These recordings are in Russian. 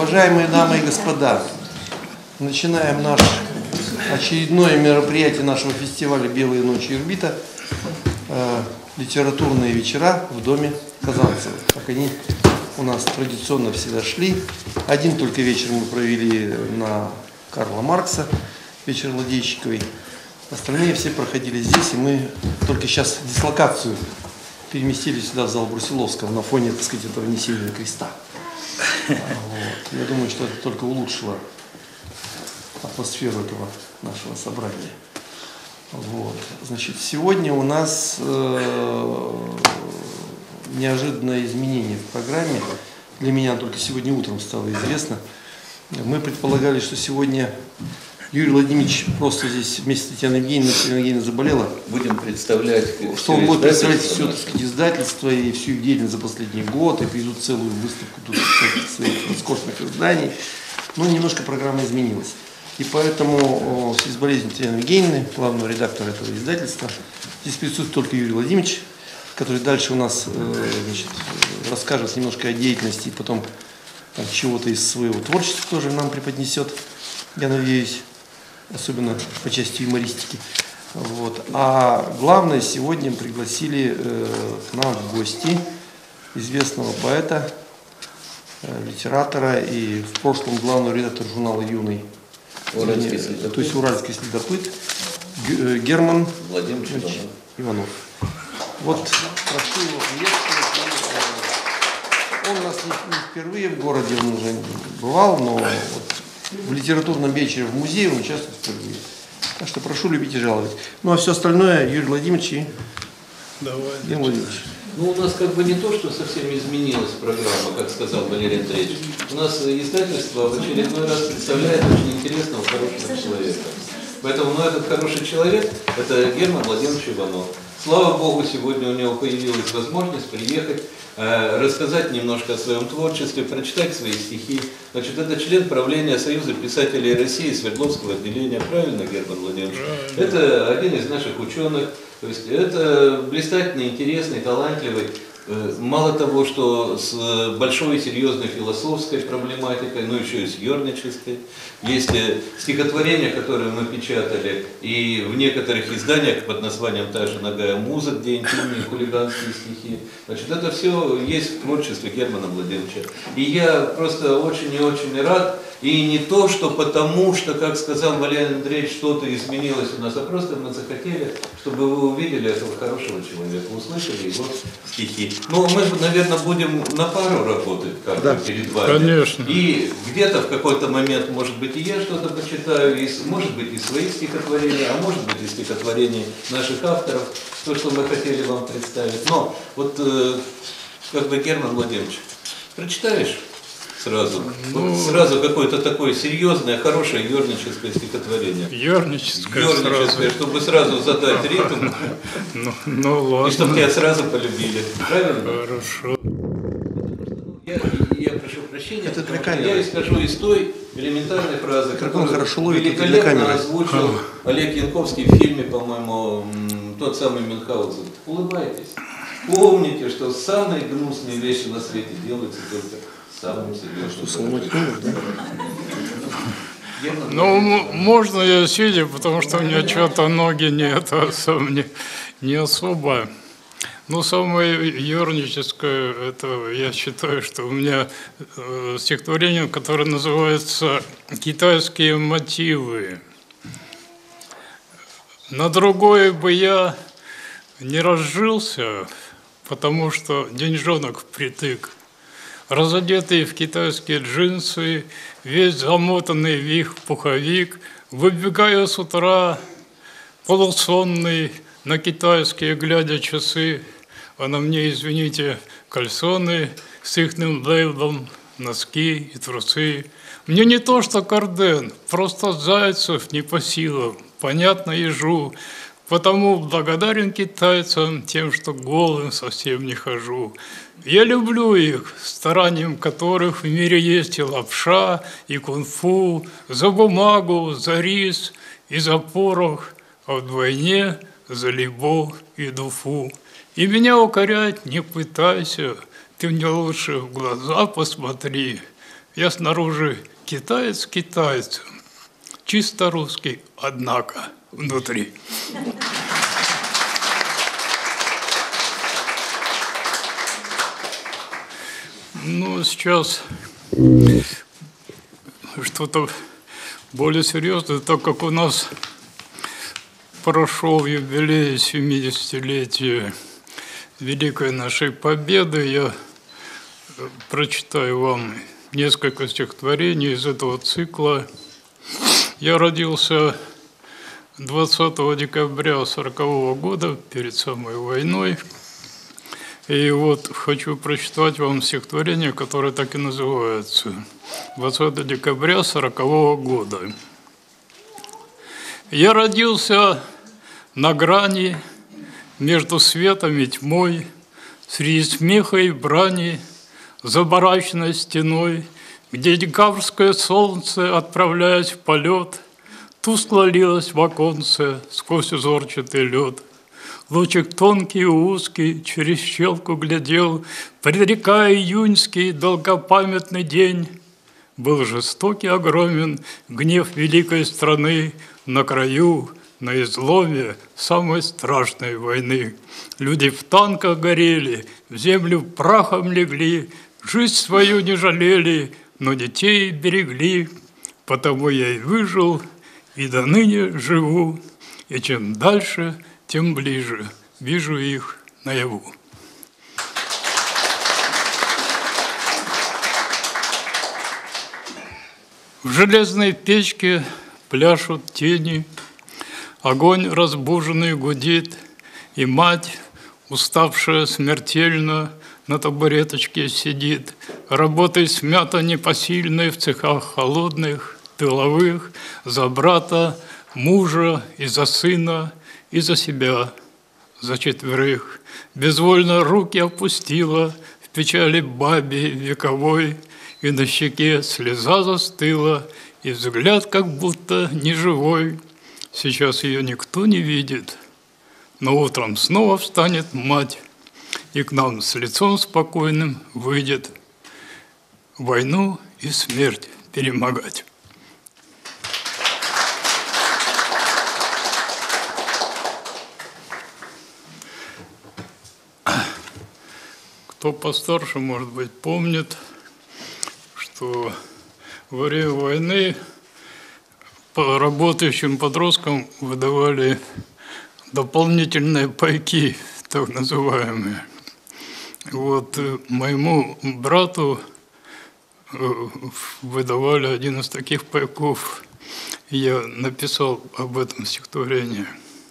Уважаемые дамы и господа, начинаем наше очередное мероприятие нашего фестиваля «Белые ночи Ирбита», литературные вечера в доме Казанцевых. Как они у нас традиционно всегда шли. Один только вечер мы провели на Карла Маркса, вечер Ладейщиковой. Остальные все проходили здесь, и мы только сейчас дислокацию переместили сюда, в зал Брусиловского, на фоне, так сказать, этого несильного креста. Вот. Я думаю, что это только улучшило атмосферу этого нашего собрания. Вот. Значит, сегодня у нас неожиданное изменение в программе. Для меня только сегодня утром стало известно. Мы предполагали, что сегодня Юрий Владимирович просто здесь вместе с Татьяной Евгеньевной, Татьяна Евгеньевна заболела. Будем представлять, что он будет представлять все, так сказать, издательство и всю их деятельность за последний год, и приведут целую выставку тут своих роскошных изданий. Но немножко программа изменилась. И поэтому в связи с болезнью Татьяны Евгеньевны, главного редактора этого издательства, здесь присутствует только Юрий Владимирович, который дальше у нас значит, расскажет немножко о деятельности и потом чего-то из своего творчества тоже нам преподнесет, я надеюсь, особенно по части юмористики. Вот. А главное, сегодня пригласили к нам в гости известного поэта, литератора и в прошлом главного редактора журнала «Юный», то есть «Уральский следопыт», Герман Владимирович Иванов. Вот, прошу его приветствовать. Он у нас не впервые в городе, он уже бывал, но вот в литературном вечере в музее он участвует впервые. Так что прошу любить и жаловать. Ну а все остальное Юрий Владимирович и Герман Владимирович. Ну, у нас как бы не то, что совсем изменилась программа, как сказал Валерий Андреевич. У нас издательство в очередной раз представляет очень интересного, хорошего человека. Поэтому этот хороший человек – это Герман Владимирович Иванов. Слава Богу, сегодня у него появилась возможность приехать, рассказать немножко о своем творчестве, прочитать свои стихи. Значит, это член правления Союза писателей России Свердловского отделения. Правильно, Герман Владимирович? Это один из наших ученых. То есть это блистательный, интересный, талантливый. Мало того, что с большой и серьезной философской проблематикой, но еще и с юрнической. Есть стихотворения, которые мы печатали, и в некоторых изданиях под названием «Та же нагая муза», где интимные хулиганские стихи. Значит, это все есть в творчестве Германа Владимировича. И я просто очень и очень рад. И не то, что потому, что, как сказал Валерий Андреевич, что-то изменилось у нас, а просто мы захотели, чтобы вы увидели этого хорошего человека, услышали его стихи. Но мы, наверное, будем на пару работать как-то перед вами. Конечно. И где-то в какой-то момент, может быть, и я что-то почитаю, и, может быть, и свои стихотворения, а может быть, и стихотворения наших авторов, то, что мы хотели вам представить. Но вот, как бы, Герман Владимирович, прочитаешь? Сразу. Ну, сразу какое-то такое серьезное, хорошее юрническое стихотворение. Юрническое, чтобы сразу задать ритм. Ну ладно. И чтобы тебя сразу полюбили. Правильно? Хорошо. Я прошу прощения, это для камеры. Я исхожу из той элементарной фразы, которую хорошо ловит, великолепно озвучил Олег Янковский в фильме, по-моему, тот самый Мюнхгаузен. Улыбайтесь. Помните, что самые гнусные вещи на свете делаются только самым серьезным. Ну, можно я сидя, потому что у меня что-то ноги не особо. Но самое юрническое, это я считаю, что у меня стихотворение, которое называется «Китайские мотивы». На другое бы я не разжился, потому что деньжонок впритык. Разодетый в китайские джинсы, весь замотанный в их пуховик, выбегаю с утра, полусонный, на китайские глядя часы, а на мне, извините, кальсоны с ихным лейблом, носки и трусы. Мне не то что Карден, просто Зайцев не по силам, понятно ежу, потому благодарен китайцам тем, что голым совсем не хожу. Я люблю их, старанием которых в мире есть и лапша, и кунг-фу, за бумагу, за рис и за порох, а вдвойне за либо и дуфу. И меня укорять не пытайся, ты мне лучше в глаза посмотри. Я снаружи китаец китайцем, чисто русский, однако, внутри. Ну, сейчас что-то более серьезное, так как у нас прошел юбилей 70-летия Великой нашей Победы, я прочитаю вам несколько стихотворений из этого цикла. Я родился 20 декабря 1940 года, перед самой войной. И вот хочу прочитать вам стихотворение, которое так и называется. 20 декабря 1940 года. Я родился на грани между светом и тьмой, среди смеха и брани, за барачной стеной, где декабрьское солнце, отправляясь в полет, тускло лилось в оконце сквозь узорчатый лед. Лучик тонкий и узкий через щелку глядел, предрекая июньский долгопамятный день. Был жестокий, огромен гнев великой страны на краю, на изломе самой страшной войны. Люди в танках горели, в землю прахом легли, жизнь свою не жалели, но детей берегли. Потому я и выжил, и до ныне живу, и чем дальше, тем ближе вижу их наяву. В железной печке пляшут тени, огонь разбуженный гудит, и мать, уставшая смертельно, на табуреточке сидит. Работой смята непосильной в цехах холодных, тыловых, за брата, мужа и за сына, и за себя, за четверых. Безвольно руки опустила в печали бабе вековой, и на щеке слеза застыла, и взгляд как будто неживой. Сейчас ее никто не видит, но утром снова встанет мать, и к нам с лицом спокойным выйдет войну и смерть перемогать. Кто постарше, может быть, помнит, что во время войны по работающим подросткам выдавали дополнительные пайки, так называемые. Вот моему брату выдавали один из таких пайков. Я написал об этом стихотворение.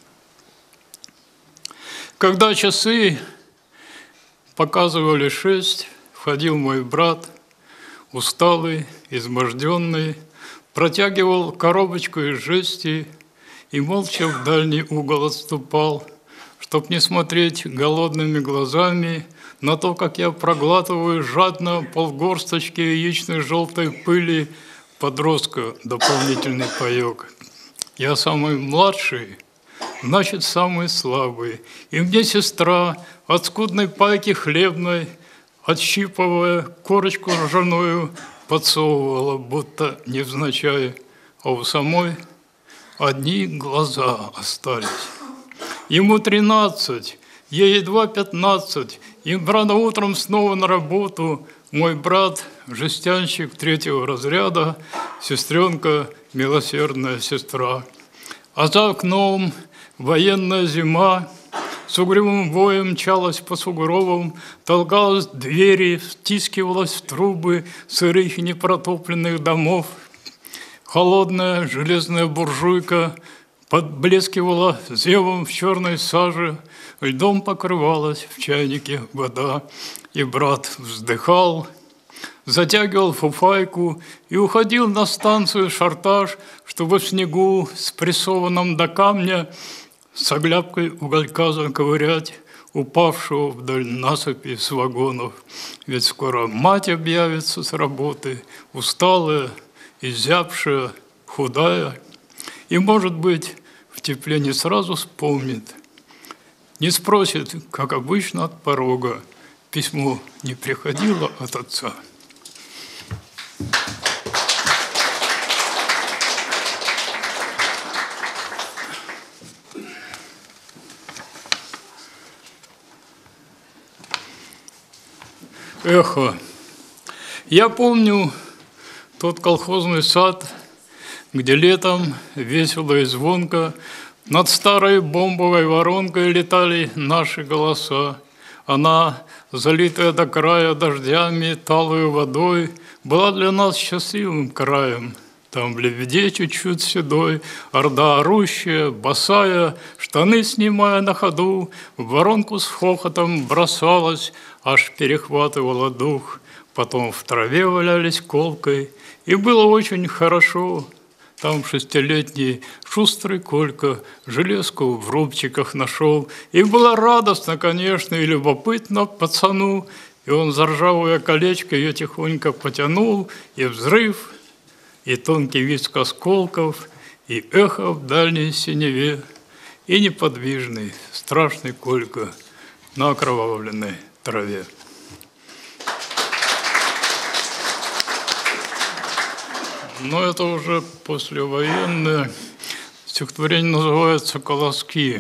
Когда часы показывали 6, входил мой брат, усталый, изможденный, протягивал коробочку из жести и молча в дальний угол отступал, чтоб не смотреть голодными глазами на то, как я проглатываю жадно полгорсточки яичной желтой пыли подростка дополнительный паёк. Я самый младший, значит, самый слабый, и мне сестра от скудной пайки хлебной, отщипывая корочку ржаную, подсовывала, будто невзначай, а у самой одни глаза остались. Ему 13, ей едва 15, им рано утром снова на работу. Мой брат, жестянщик 3-го разряда, сестренка, милосердная сестра. А за окном военная зима, с угрюмым воем мчалась по сугробам, толкалась в двери, втискивалась в трубы сырых и непротопленных домов. Холодная железная буржуйка подблескивала зевом в черной саже, льдом покрывалась в чайнике вода, и брат вздыхал, затягивал фуфайку и уходил на станцию Шартаж, чтобы в снегу, спрессованном до камня, с оглябкой уголька заковырять упавшего вдоль насыпи с вагонов. Ведь скоро мать объявится с работы, усталая, изябшая, худая, и, может быть, в тепле не сразу вспомнит, не спросит, как обычно, от порога. Письмо не приходило от отца. эхо. Я помню тот колхозный сад, где летом весело и звонко над старой бомбовой воронкой летали наши голоса. Она, залитая до края дождями, талой водой, была для нас счастливым краем. Там в лебеде чуть-чуть седой, орда орущая, босая, штаны снимая на ходу, в воронку с хохотом бросалась, аж перехватывала дух. Потом в траве валялись колкой, и было очень хорошо. Там 6-летний шустрый Колька железку в рубчиках нашел. И было радостно, конечно, и любопытно пацану. И он за ржавое колечко ее тихонько потянул, и взрыв, и тонкий визг осколков, и эхо в дальней синеве, и неподвижный, страшный Колька на окровавленной траве. Но это уже послевоенное. Стихотворение называется «Колоски».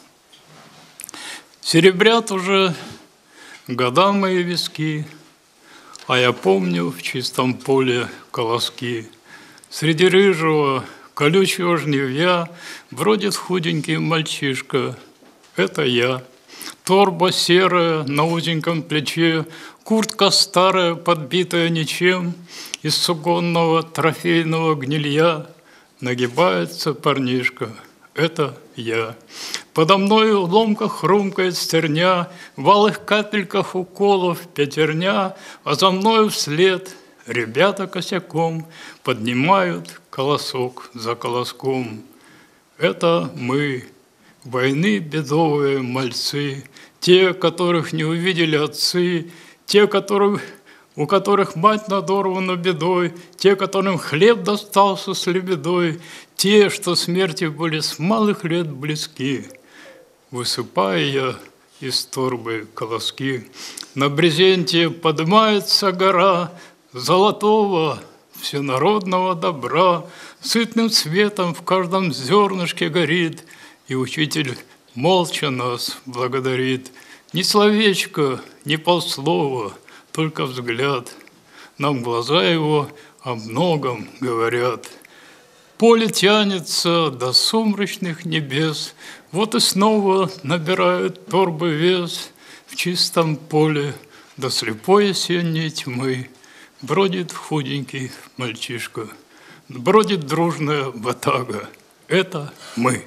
Серебрят уже года мои виски, а я помню в чистом поле колоски. Среди рыжего, колючего жнивья бродит худенький мальчишка. Это я. Торба серая на узеньком плече, куртка старая, подбитая ничем, из суконного трофейного гнилья нагибается парнишка. Это я. Подо мною в ломках хрумкает стерня, в алых капельках уколов пятерня, а за мною вслед ребята косяком поднимают колосок за колоском. Это мы, войны бедовые мальцы, те, которых не увидели отцы, те, у которых мать надорвана бедой, те, которым хлеб достался с лебедой, те, что смерти были с малых лет близки. Высыпая я из торбы колоски, на брезенте поднимается гора золотого всенародного добра, сытным цветом в каждом зернышке горит, и учитель молча нас благодарит. Ни словечко, ни полслова, только взгляд. Нам глаза его о многом говорят. Поле тянется до сумрачных небес, вот и снова набирают торбы вес. В чистом поле до слепой осенней тьмы бродит худенький мальчишка, бродит дружная ватага. Это мы.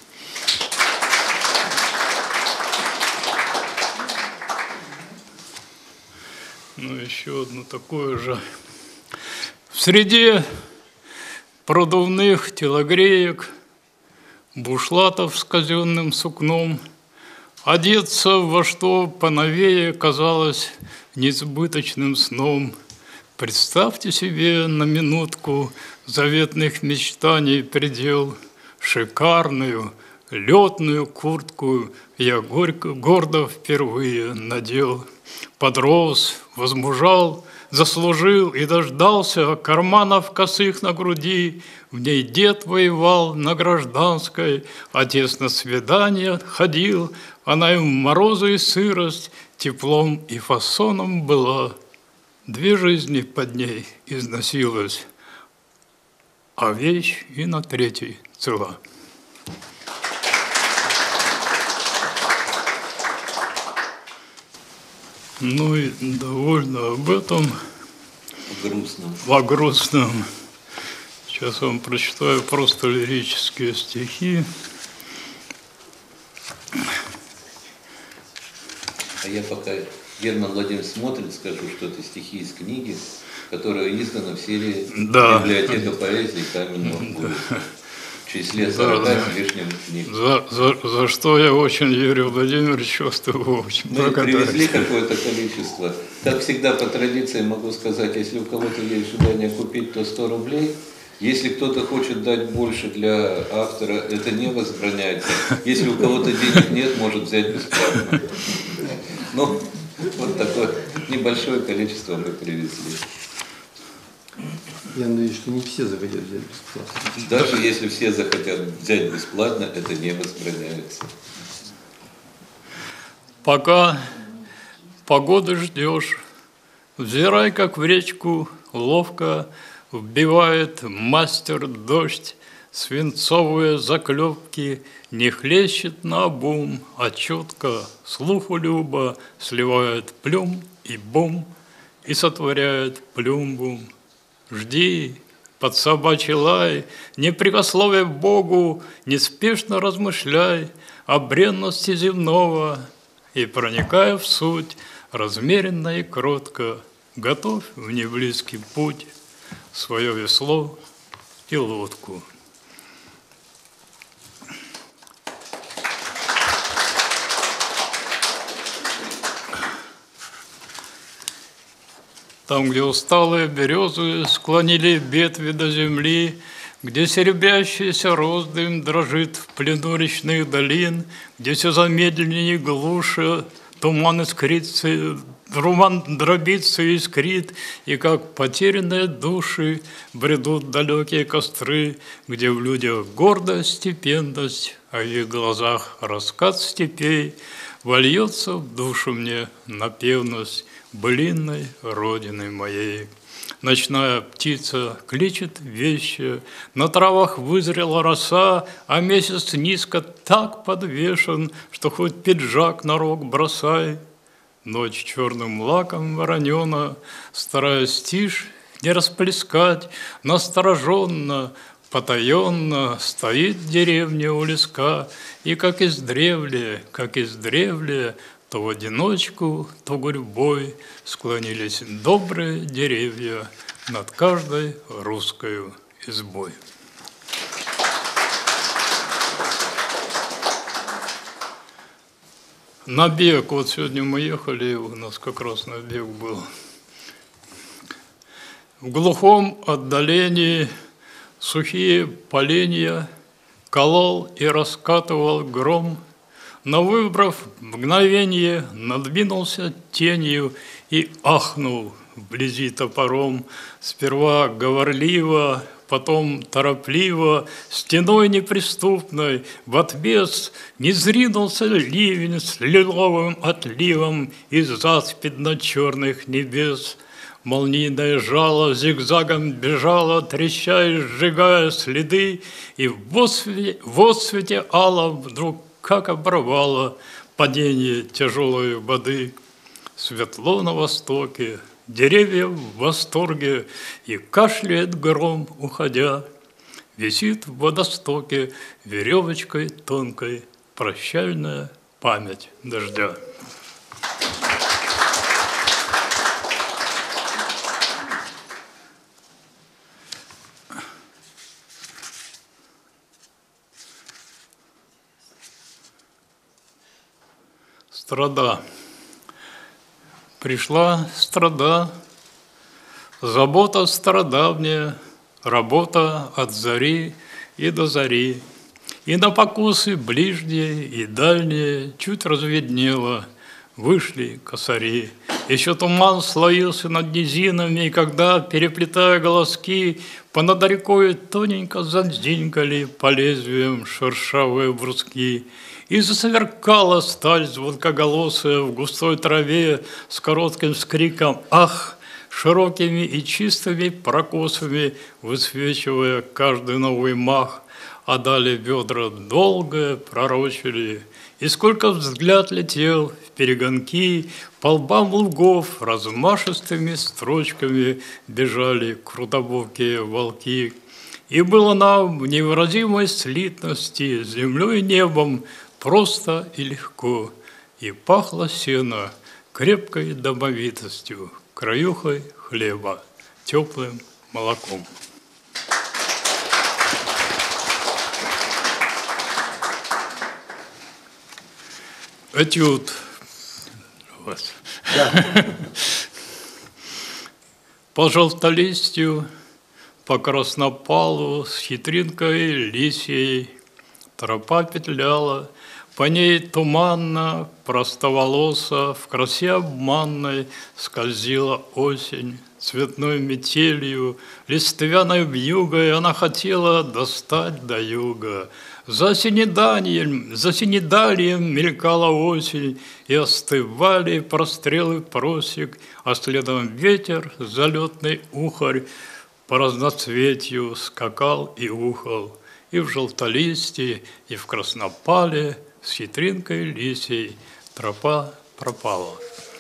Ну, еще одно такое же. В среде продувных телогреек, бушлатов с казенным сукном, одеться во что поновее казалось несбыточным сном. Представьте себе на минутку заветных мечтаний предел. Шикарную летную куртку я гордо впервые надел. Подрос, возмужал, заслужил и дождался карманов косых на груди. В ней дед воевал на гражданской, отец на свидание ходил. Она им в морозы и сырость теплом и фасоном была. 2 жизни под ней износилась, а вещь и на 3-й цела. Ну и довольно об этом. О грустном. Сейчас вам прочитаю просто лирические стихи. А я пока Герман Владимирович смотрит, скажу, что это стихи из книги, которая издана в серии «Библиотека поэзии Каменного Гуля». В числе 40 с лишним книг. За что я очень Юрию Владимировичу его очень благодарен. Мы привезли какое-то количество. Как всегда, по традиции могу сказать, если у кого-то есть желание купить, то 100 рублей. Если кто-то хочет дать больше для автора, это не возбраняется. Если у кого-то денег нет, может взять бесплатно. Ну, вот такое небольшое количество мы привезли. Я надеюсь, что не все захотят взять бесплатно. Даже если все захотят взять бесплатно, это не возбраняется. Пока погоды ждешь, Взирай, как в речку ловко вбивает мастер дождь, свинцовые заклепки не хлещет наобум, а четко слуху любо сливает плюм и бум и сотворяет плюм-бум. Жди, под собачий лай, не прикословя Богу, неспешно размышляй о бренности земного и, проникая в суть, размеренно и кротко, готовь в неблизкий путь свое весло и лодку. Там, где усталые березы склонили ветви до земли, где серебрящийся роздым дрожит в плену речных долин, где все замедленнее глуше, туман искрится, туман дробится и искрит, и как потерянные души бредут далекие костры, где в людях гордость, степенность, а в их глазах раскат степей, вольется в душу мне напевность былинной родины моей. Ночная птица кличет вещи, на травах вызрела роса, а месяц низко так подвешен, что хоть пиджак на рог бросай. Ночь черным лаком воронена, стараясь тишь не расплескать, настороженно, потаенно стоит деревня у леска, и как издревле, то в одиночку, то гурьбой склонились добрые деревья над каждой русской избой. Набег, вот сегодня мы ехали, у нас как раз набег был. В глухом отдалении сухие поленья колол и раскатывал гром, но, выбрав мгновенье, надвинулся тенью и ахнул вблизи топором, сперва говорливо, потом торопливо, стеной неприступной, в отвес не зринулся ливень с лиловым отливом из заспидно-черных небес. Молниеное жало зигзагом бежало, треща и сжигая следы, и в отсвете алом вдруг как оборвало падение тяжелой воды. Светло на востоке, деревья в восторге, и кашляет гром, уходя. Висит в водостоке веревочкой тонкой прощальная память дождя. Страда. Пришла страда, забота стародавняя, работа от зари и до зари. И на покусы ближние и дальние чуть разведнело, вышли косари. Еще туман слоился над низинами, и когда, переплетая голоски, понад рекой тоненько задзинькали по лезвиям шершавые бруски. И засверкала сталь звонкоголосая в густой траве с коротким скриком «Ах!», широкими и чистыми прокосами высвечивая каждый новый мах, а далее ведра долго пророчили. И сколько взгляд летел в перегонки, по лбам лугов размашистыми строчками бежали крутобокие волки. И было нам в невыразимой слитности землей и небом просто и легко, и пахло сено крепкой домовитостью, краюхой хлеба, теплым молоком. Этюд. Да. По желтолистью, по краснопалу, с хитринкой лисьей тропа петляла, по ней туманно, простоволоса, в красе обманной скользила осень. Цветной метелью, листвяной вьюгой она хотела достать до юга. За синедальем мелькала осень, и остывали прострелы просек, а следом ветер, залетный ухарь, по разноцветью скакал и ухал, и в желтолистье, и в краснопале с хитринкой лисей тропа пропала.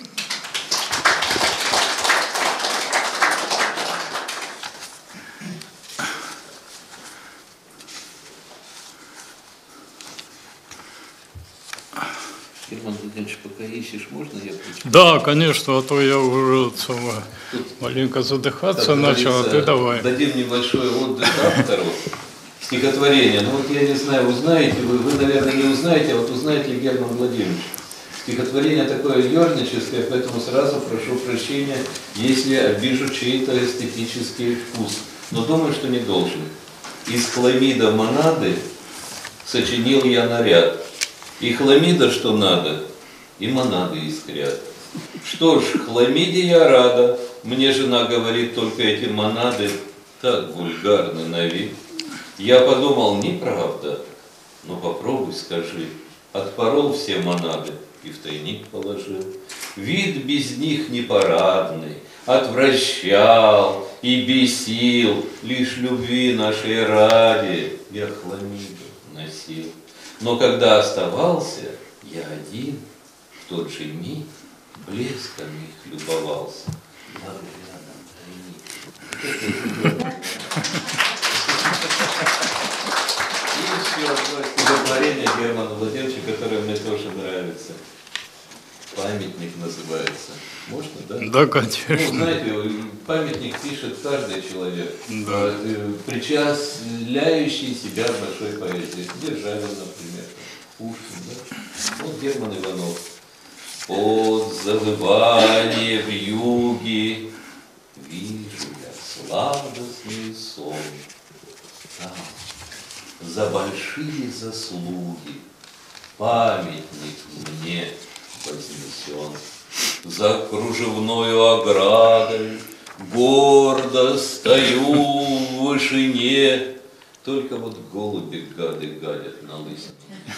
Герман Владимирович, пока ищешь, можно я включу? Да, конечно, а то я уже маленько задыхаться начал, а ты давай. Дадим небольшой отдых автору стихотворения. Ну вот я не знаю, узнаете вы, наверное, не узнаете, а вот узнает ли Герман Владимирович. Стихотворение такое ерническое, поэтому сразу прошу прощения, если обижу чей-то эстетический вкус. Но думаю, что не должен. Из хламида монады сочинил я наряд. И хламида, что надо, и монады искрят. Что ж, хламиде я рада, мне жена говорит, только эти монады так вульгарны на вид. Я подумал, неправда, но попробуй скажи. Отпорол все монады и в тайник положил. Вид без них непарадный, отвращал и бесил. Лишь любви нашей ради я хламиду носил. Но когда оставался я один, в тот же миг блеском их любовался. И еще одно стихотворение Германа Владимировича, которое мне тоже нравится. Памятник называется. Можно, да? Да, конечно. Ну, знаете, памятник пишет каждый человек, Да. причисляющий себя к большой поэзии. Державин, например, Пушкин, да? Вот Герман Иванов. Под завывание вьюги вижу я сладостный сон. Там, за большие заслуги, памятник мне вознесен. За кружевною оградой гордо стою в вышине. Только вот голуби гады гадят на лысину.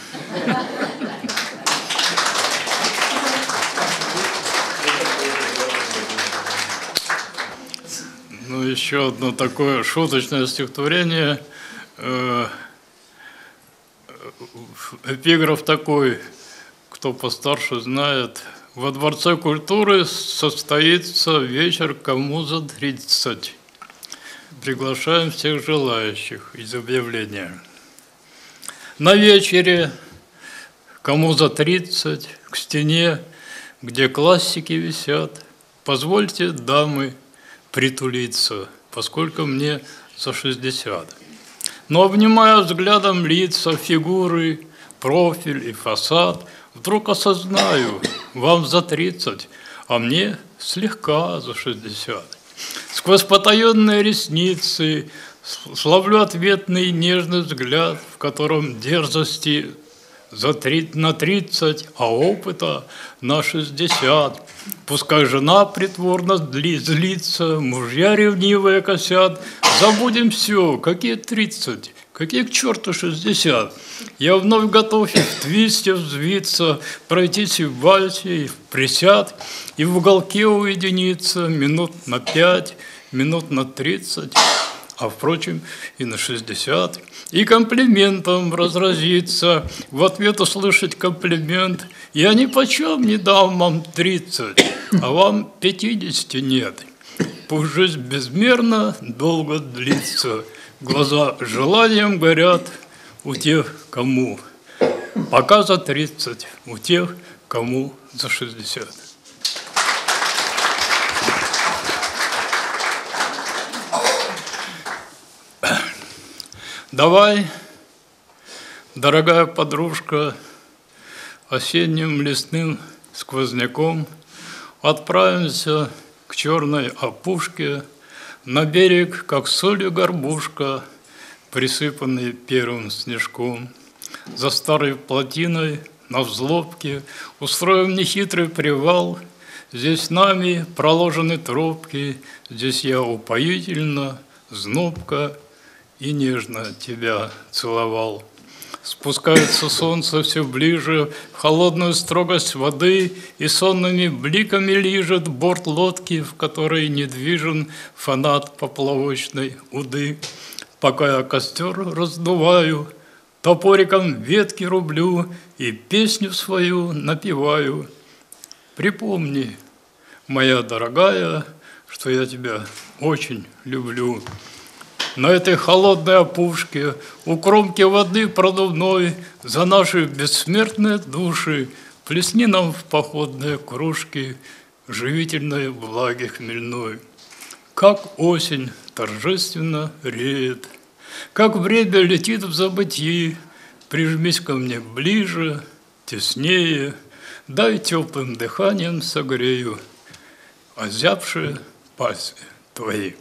Ну, еще одно такое шуточное стихотворение. Эпиграф такой, кто постарше знает. Во Дворце культуры состоится вечер кому за 30. Приглашаем всех желающих из объявления. На вечере кому за 30 к стене, где классики висят, позвольте, дамы, притулиться, поскольку мне за 60. Но, обнимая взглядом лица, фигуры, профиль и фасад, вдруг осознаю, вам за 30, а мне слегка за 60. Сквозь потаенные ресницы словлю ответный нежный взгляд, в котором дерзости на 30, а опыта на 60. Пускай жена притворно злится, мужья ревнивые косят. Забудем все, какие 30, какие к черту 60. Я вновь готов и в твисте взвиться, пройтись и в вальсе, и в присяд, и в уголке уединиться минут на 5, минут на 30, а, впрочем, и на 60. И комплиментом разразиться, в ответ услышать комплимент. Я ни почем не дам вам 30, а вам 50 нет. Пусть жизнь безмерно долго длится, глаза желанием горят у тех, кому пока за 30, у тех, кому за 60. Давай, дорогая подружка, осенним лесным сквозняком отправимся к черной опушке, на берег, как солью горбушка, присыпанный первым снежком. За старой плотиной на взлобке устроим нехитрый привал. Здесь нами проложены тропки, здесь я упоительно, знобко и нежно тебя целовал. Спускается солнце все ближе в холодную строгость воды, и сонными бликами лижет борт лодки, в которой недвижен фанат поплавочной уды. Пока я костер раздуваю, топориком ветки рублю и песню свою напеваю. Припомни, моя дорогая, что я тебя очень люблю. На этой холодной опушке, у кромки воды продувной, за наши бессмертные души плесни нам в походные кружки живительной влаги хмельной. Как осень торжественно реет, как время летит в забытьи, прижмись ко мне ближе, теснее, дай теплым дыханием согрею озябшие пальцы твои.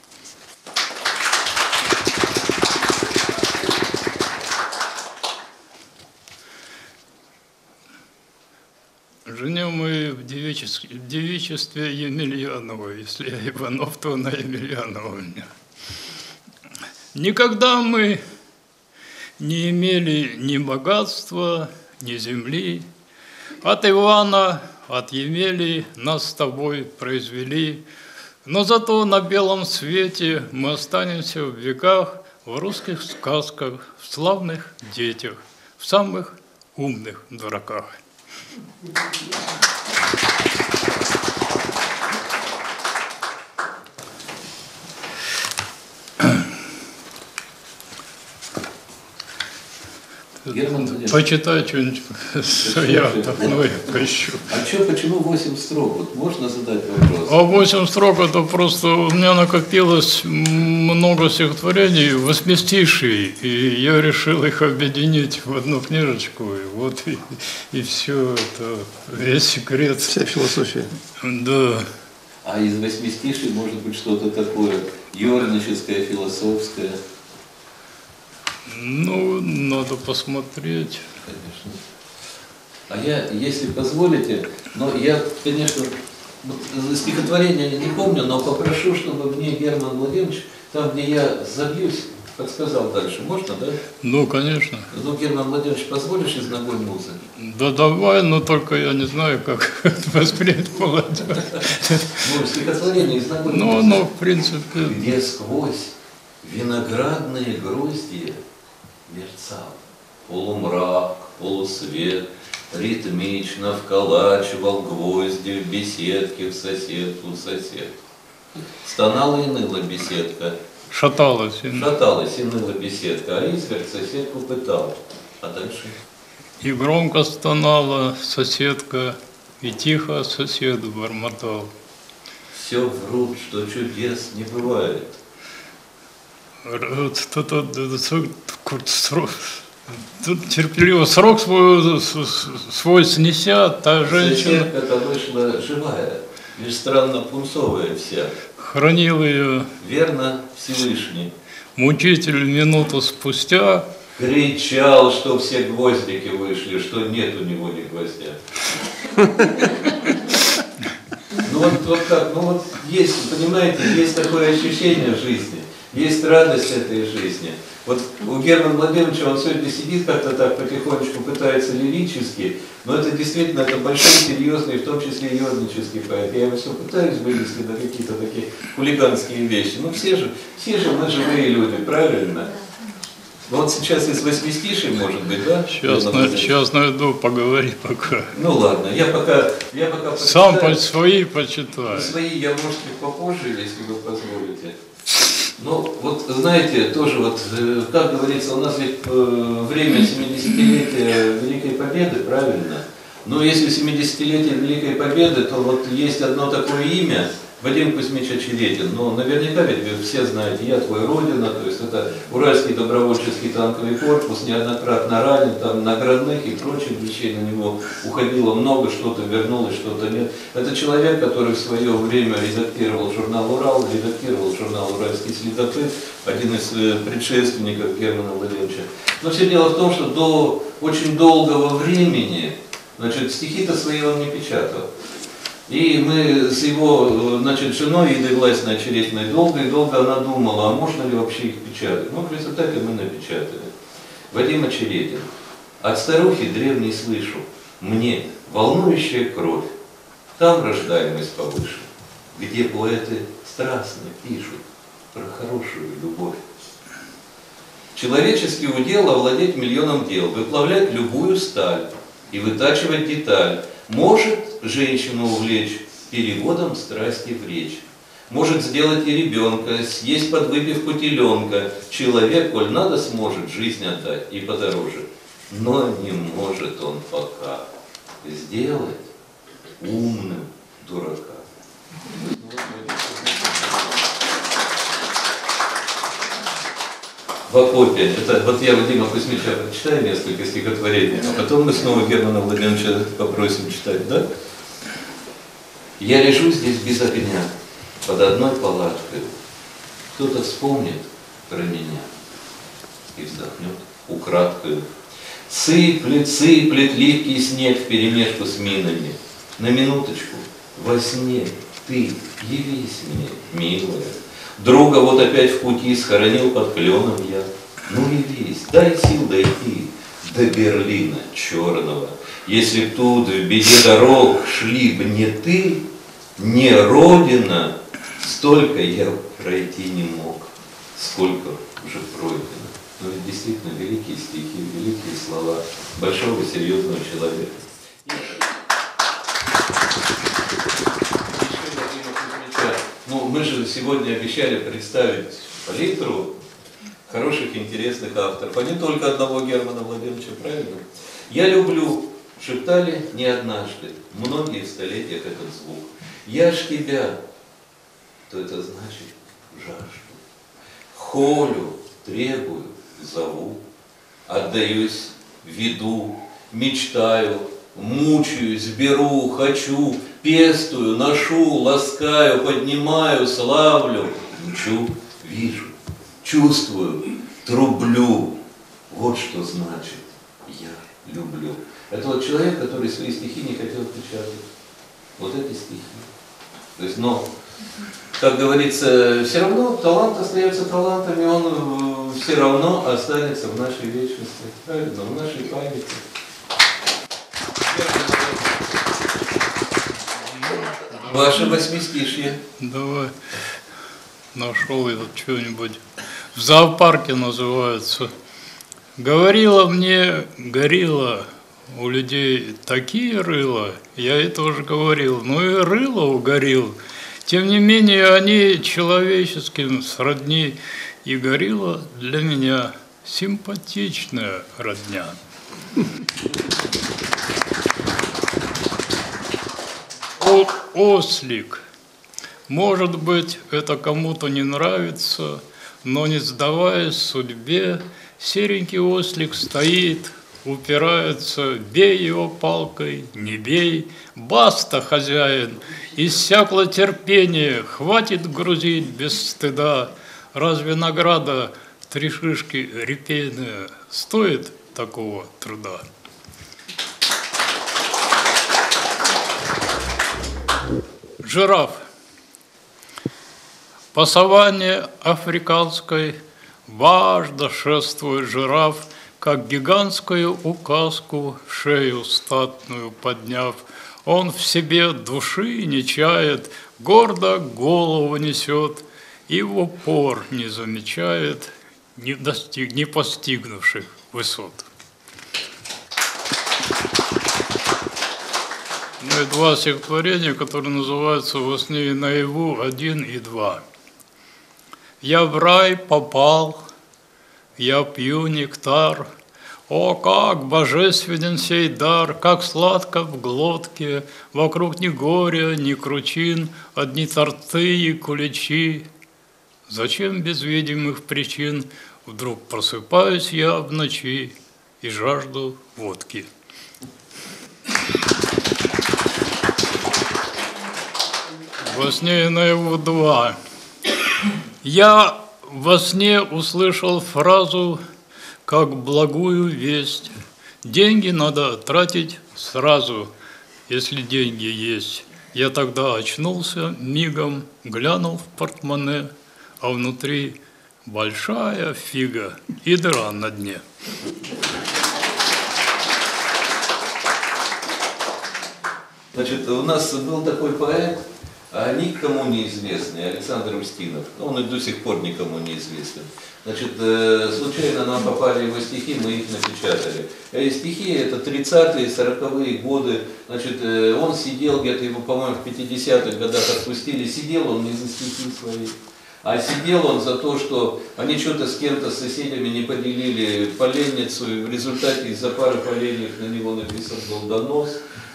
Жене мы в девичестве Емельянова, если я Иванов, то она Емельянова у меня. Никогда мы не имели ни богатства, ни земли. От Ивана, от Емелии нас с тобой произвели. Но зато на белом свете мы останемся в веках, в русских сказках, в славных детях, в самых умных дураках. Почитай что-нибудь, я давно поищу. А почему 8 строк? Вот можно задать вопрос? А 8 строк это просто у меня накопилось много стихотворений, восьмистиший, и я решил их объединить в одну книжечку, и вот и все это, весь секрет. Вся философия. Да. А из восьмистишей может быть что-то такое юрническое, философское? Ну, надо посмотреть. Конечно. А я, если позволите, но я, конечно, стихотворение я не помню, но попрошу, чтобы мне Герман Владимирович, там, где я забьюсь, подсказал дальше. Можно, да? Ну, конечно. Ну, Герман Владимирович, позволишь из ногой музыки? Да давай, но только я не знаю, как воспринять молодежь. Ну, стихотворение из ногой музыки. Ну, оно, в принципе... Где сквозь виноградные гроздья мерцал полумрак, полусвет, ритмично вколачивал гвозди в беседке в соседку сосед. Стонала и ныла беседка. Шаталась. Шаталась и ныла беседка, а изверг соседку пытал. А дальше? И громко стонала соседка, и тихо соседу бормотал. Все врут, что чудес не бывает. Терпеливо срок свой снеся, та женщина... Соседка-то вышла живая, лишь странно пунцовая вся. Хранил ее... Верно, Всевышний. Мучитель минуту спустя... Кричал, что все гвоздики вышли, что нет у него ни гвоздя. Ну вот как, ну вот есть, понимаете, есть такое ощущение в жизни, есть радость этой жизни. Вот у Германа Владимировича, он сегодня сидит как-то так потихонечку, пытается лирически, но это действительно, это большой, серьезный, в том числе и юрнический поэт. Я его все пытаюсь вывести на какие-то такие хулиганские вещи. Ну все же мы живые люди, правильно? Вот сейчас из восьмистишей, может быть, да? Сейчас найду, поговори пока. Ну ладно, я пока сам свои почитаю. Свои я, может быть, попозже, если вы позволите. Ну, вот знаете, тоже вот, как говорится, у нас ведь время 70-летия Великой Победы, правильно? Но если 70-летие Великой Победы, то вот есть одно такое имя, Вадим Кузьмич Очеретин. Но наверняка ведь вы все знаете, «Я твой Родина», то есть это Уральский добровольческий танковый корпус, неоднократно ранен, там наградных и прочих вещей на него уходило много, что-то вернулось, что-то нет. Это человек, который в свое время редактировал журнал «Урал», редактировал журнал «Уральский следопыт», один из предшественников Германа Владимировича. Но все дело в том, что до очень долгого времени, значит, стихи-то свои он не печатал. И мы с его, значит, женой Идой Власиной Очеретиной долго и долго она думала, а можно ли вообще их печатать. Ну, в результате мы напечатали. Вадим Очередин. От старухи древней слышу, мне волнующая кровь, там рождаемость повыше, где поэты страстно пишут про хорошую любовь. Человеческий удел овладеть миллионом дел, выплавлять любую сталь и вытачивать деталь. Может женщину увлечь переводом страсти в речь. Может сделать и ребенка, съесть под выпивку теленка. Человек, коль надо, сможет жизнь отдать и подороже. Но не может он пока сделать умным дурака. В окопе. Это вот я Вадима Кузьмича прочитаю несколько стихотворений, а потом мы снова Германа Владимировича попросим читать, да? Я лежу здесь без огня, под одной палаткой. Кто-то вспомнит про меня и вздохнет украдкою. Сыплет, сыплет липкий снег вперемешку с минами. На минуточку во сне ты явись мне, милая. Друга вот опять в пути схоронил под кленом я. Ну явись, дай сил дойти до Берлина черного. Если б тут в беде дорог шли бы не ты, не Родина, столько я пройти не мог, сколько уже пройдено. Но это действительно великие стихи, великие слова большого серьезного человека. Ну, мы же сегодня обещали представить палитру хороших, интересных авторов, а не только одного Германа Владимировича, правильно? Я люблю, шептали не однажды, многие в столетиях этот звук. Я ж тебя, то это значит жажду. Холю, требую, зову, отдаюсь, веду, мечтаю, мучаюсь, беру, хочу, пестую, ношу, ласкаю, поднимаю, славлю, мчу, вижу, чувствую, трублю. Вот что значит я люблю. Это вот человек, который свои стихи не хотел печатать. Вот эти стихи. То есть, но, как говорится, все равно талант остается талантом, и он все равно останется в нашей вечности, правильно, в нашей памяти. Ваше восьмистишье. Давай. Нашел этот что-нибудь. В зоопарке называется. Говорила мне горилла, у людей такие рыла, я ей тоже говорил, ну и рыло у горилл. Тем не менее, они человеческим сродни, и горилла для меня симпатичная родня. Ослик. Может быть, это кому-то не нравится, но не сдаваясь судьбе, серенький ослик стоит, упирается, бей его палкой, не бей, баста, хозяин, иссякло терпение, хватит грузить без стыда, разве награда 3 шишки репейная стоит такого труда? Жираф. По саванне африканской важно шествует жираф, как гигантскую указку, шею статную подняв. Он в себе души не чает, гордо голову несет и в упор не замечает не постигнувших высот. Ну и 2 стихотворения, которые называются «Во сне и наяву» 1 и 2. Я в рай попал, я пью нектар, о, как божественен сей дар, как сладко в глотке, вокруг ни горя, ни кручин, одни торты и куличи. Зачем без видимых причин вдруг просыпаюсь я в ночи и жажду водки? Во сне и наяву 2. Я во сне услышал фразу как благую весть. Деньги надо тратить сразу, если деньги есть. Я тогда очнулся мигом, глянул в портмоне, а внутри большая фига и дыра на дне. Значит, у нас был такой поэт, никому неизвестный, Александр Устинов. Он и до сих пор никому не известен. Значит, случайно нам попали его стихи, мы их напечатали. Стихи это 30-е, 40-е годы. Значит, он сидел где-то, его, по-моему, в 50-х годах отпустили. Сидел он не за стихи свои, а сидел он за то, что они что-то с кем-то, с соседями не поделили поленницу, и в результате из-за пары поленьев на него написан был донос.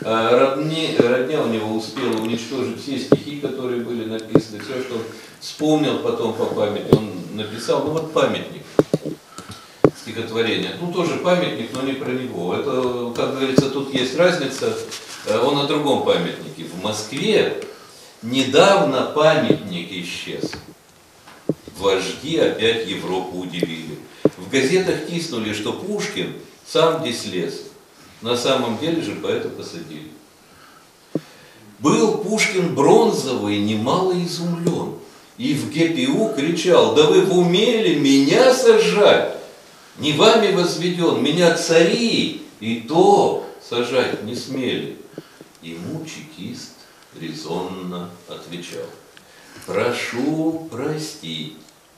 Родня у него успела уничтожить все стихи, которые были написаны, все, что он вспомнил потом по памяти, он написал, ну вот памятник, стихотворение, ну тоже памятник, но не про него. Это, как говорится, тут есть разница, он о другом памятнике. В Москве недавно памятник исчез. Вожди опять Европу удивили. В газетах тиснули, что Пушкин сам здесь лез. На самом деле же поэта посадили. Был Пушкин бронзовый, немало изумлен. И в ГПУ кричал: да вы в уме ли меня сажать? Не вами возведен, меня цари и то сажать не смели. Ему чекист резонно отвечал: прошу простить,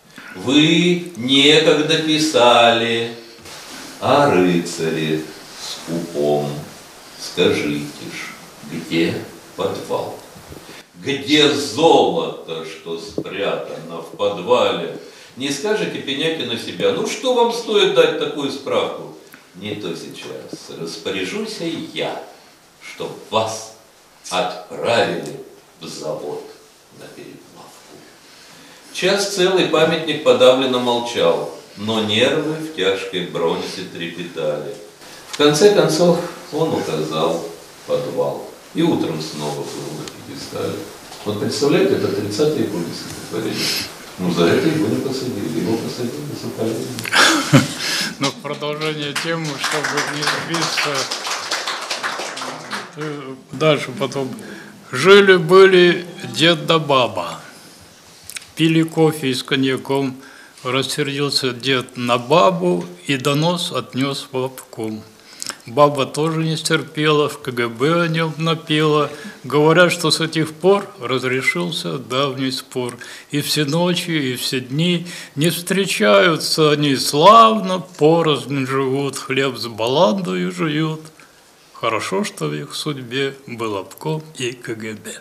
вы некогда писали о рыцаре скупом. Скажите ж, где подвал? Где золото, что спрятано в подвале? Не скажете, пеняйте на себя. Ну что вам стоит дать такую справку? Не то сейчас. Распоряжусь я, чтоб вас отправили в завод на переплавку. Час целый памятник подавленно молчал, но нервы в тяжкой бронзе трепетали. В конце концов он указал подвал. И утром снова был на пьедестале. Вот представляете, это 30-е годы стихотворения. Ну за это его не посадили, его посадили за поколение. Но в продолжение темы, чтобы не сбиться, дальше потом. Жили-были дед да баба, пили кофе с коньяком, рассердился дед на бабу и донос отнес в обком. Баба тоже не стерпела, в КГБ о нем напела. Говорят, что с этих пор разрешился давний спор. И все ночи, и все дни не встречаются они славно, порознь живут, хлеб с баландою жуют. Хорошо, что в их судьбе был обком и КГБ.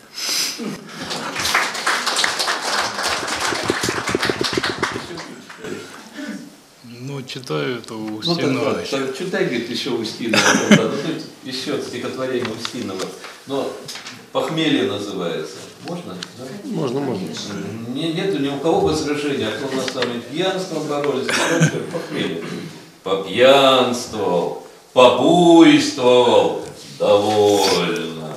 Ну, читаю это у Устинова. Ну, читай, говорит, еще Устинова. Еще стихотворение Устинова. Но «Похмелье» называется. Можно? Да? Можно. Нету ни у кого возражения, а то у нас там и пьянством боролись, и прочее. Похмелье. Попьянствовал, побуйствовал, довольно,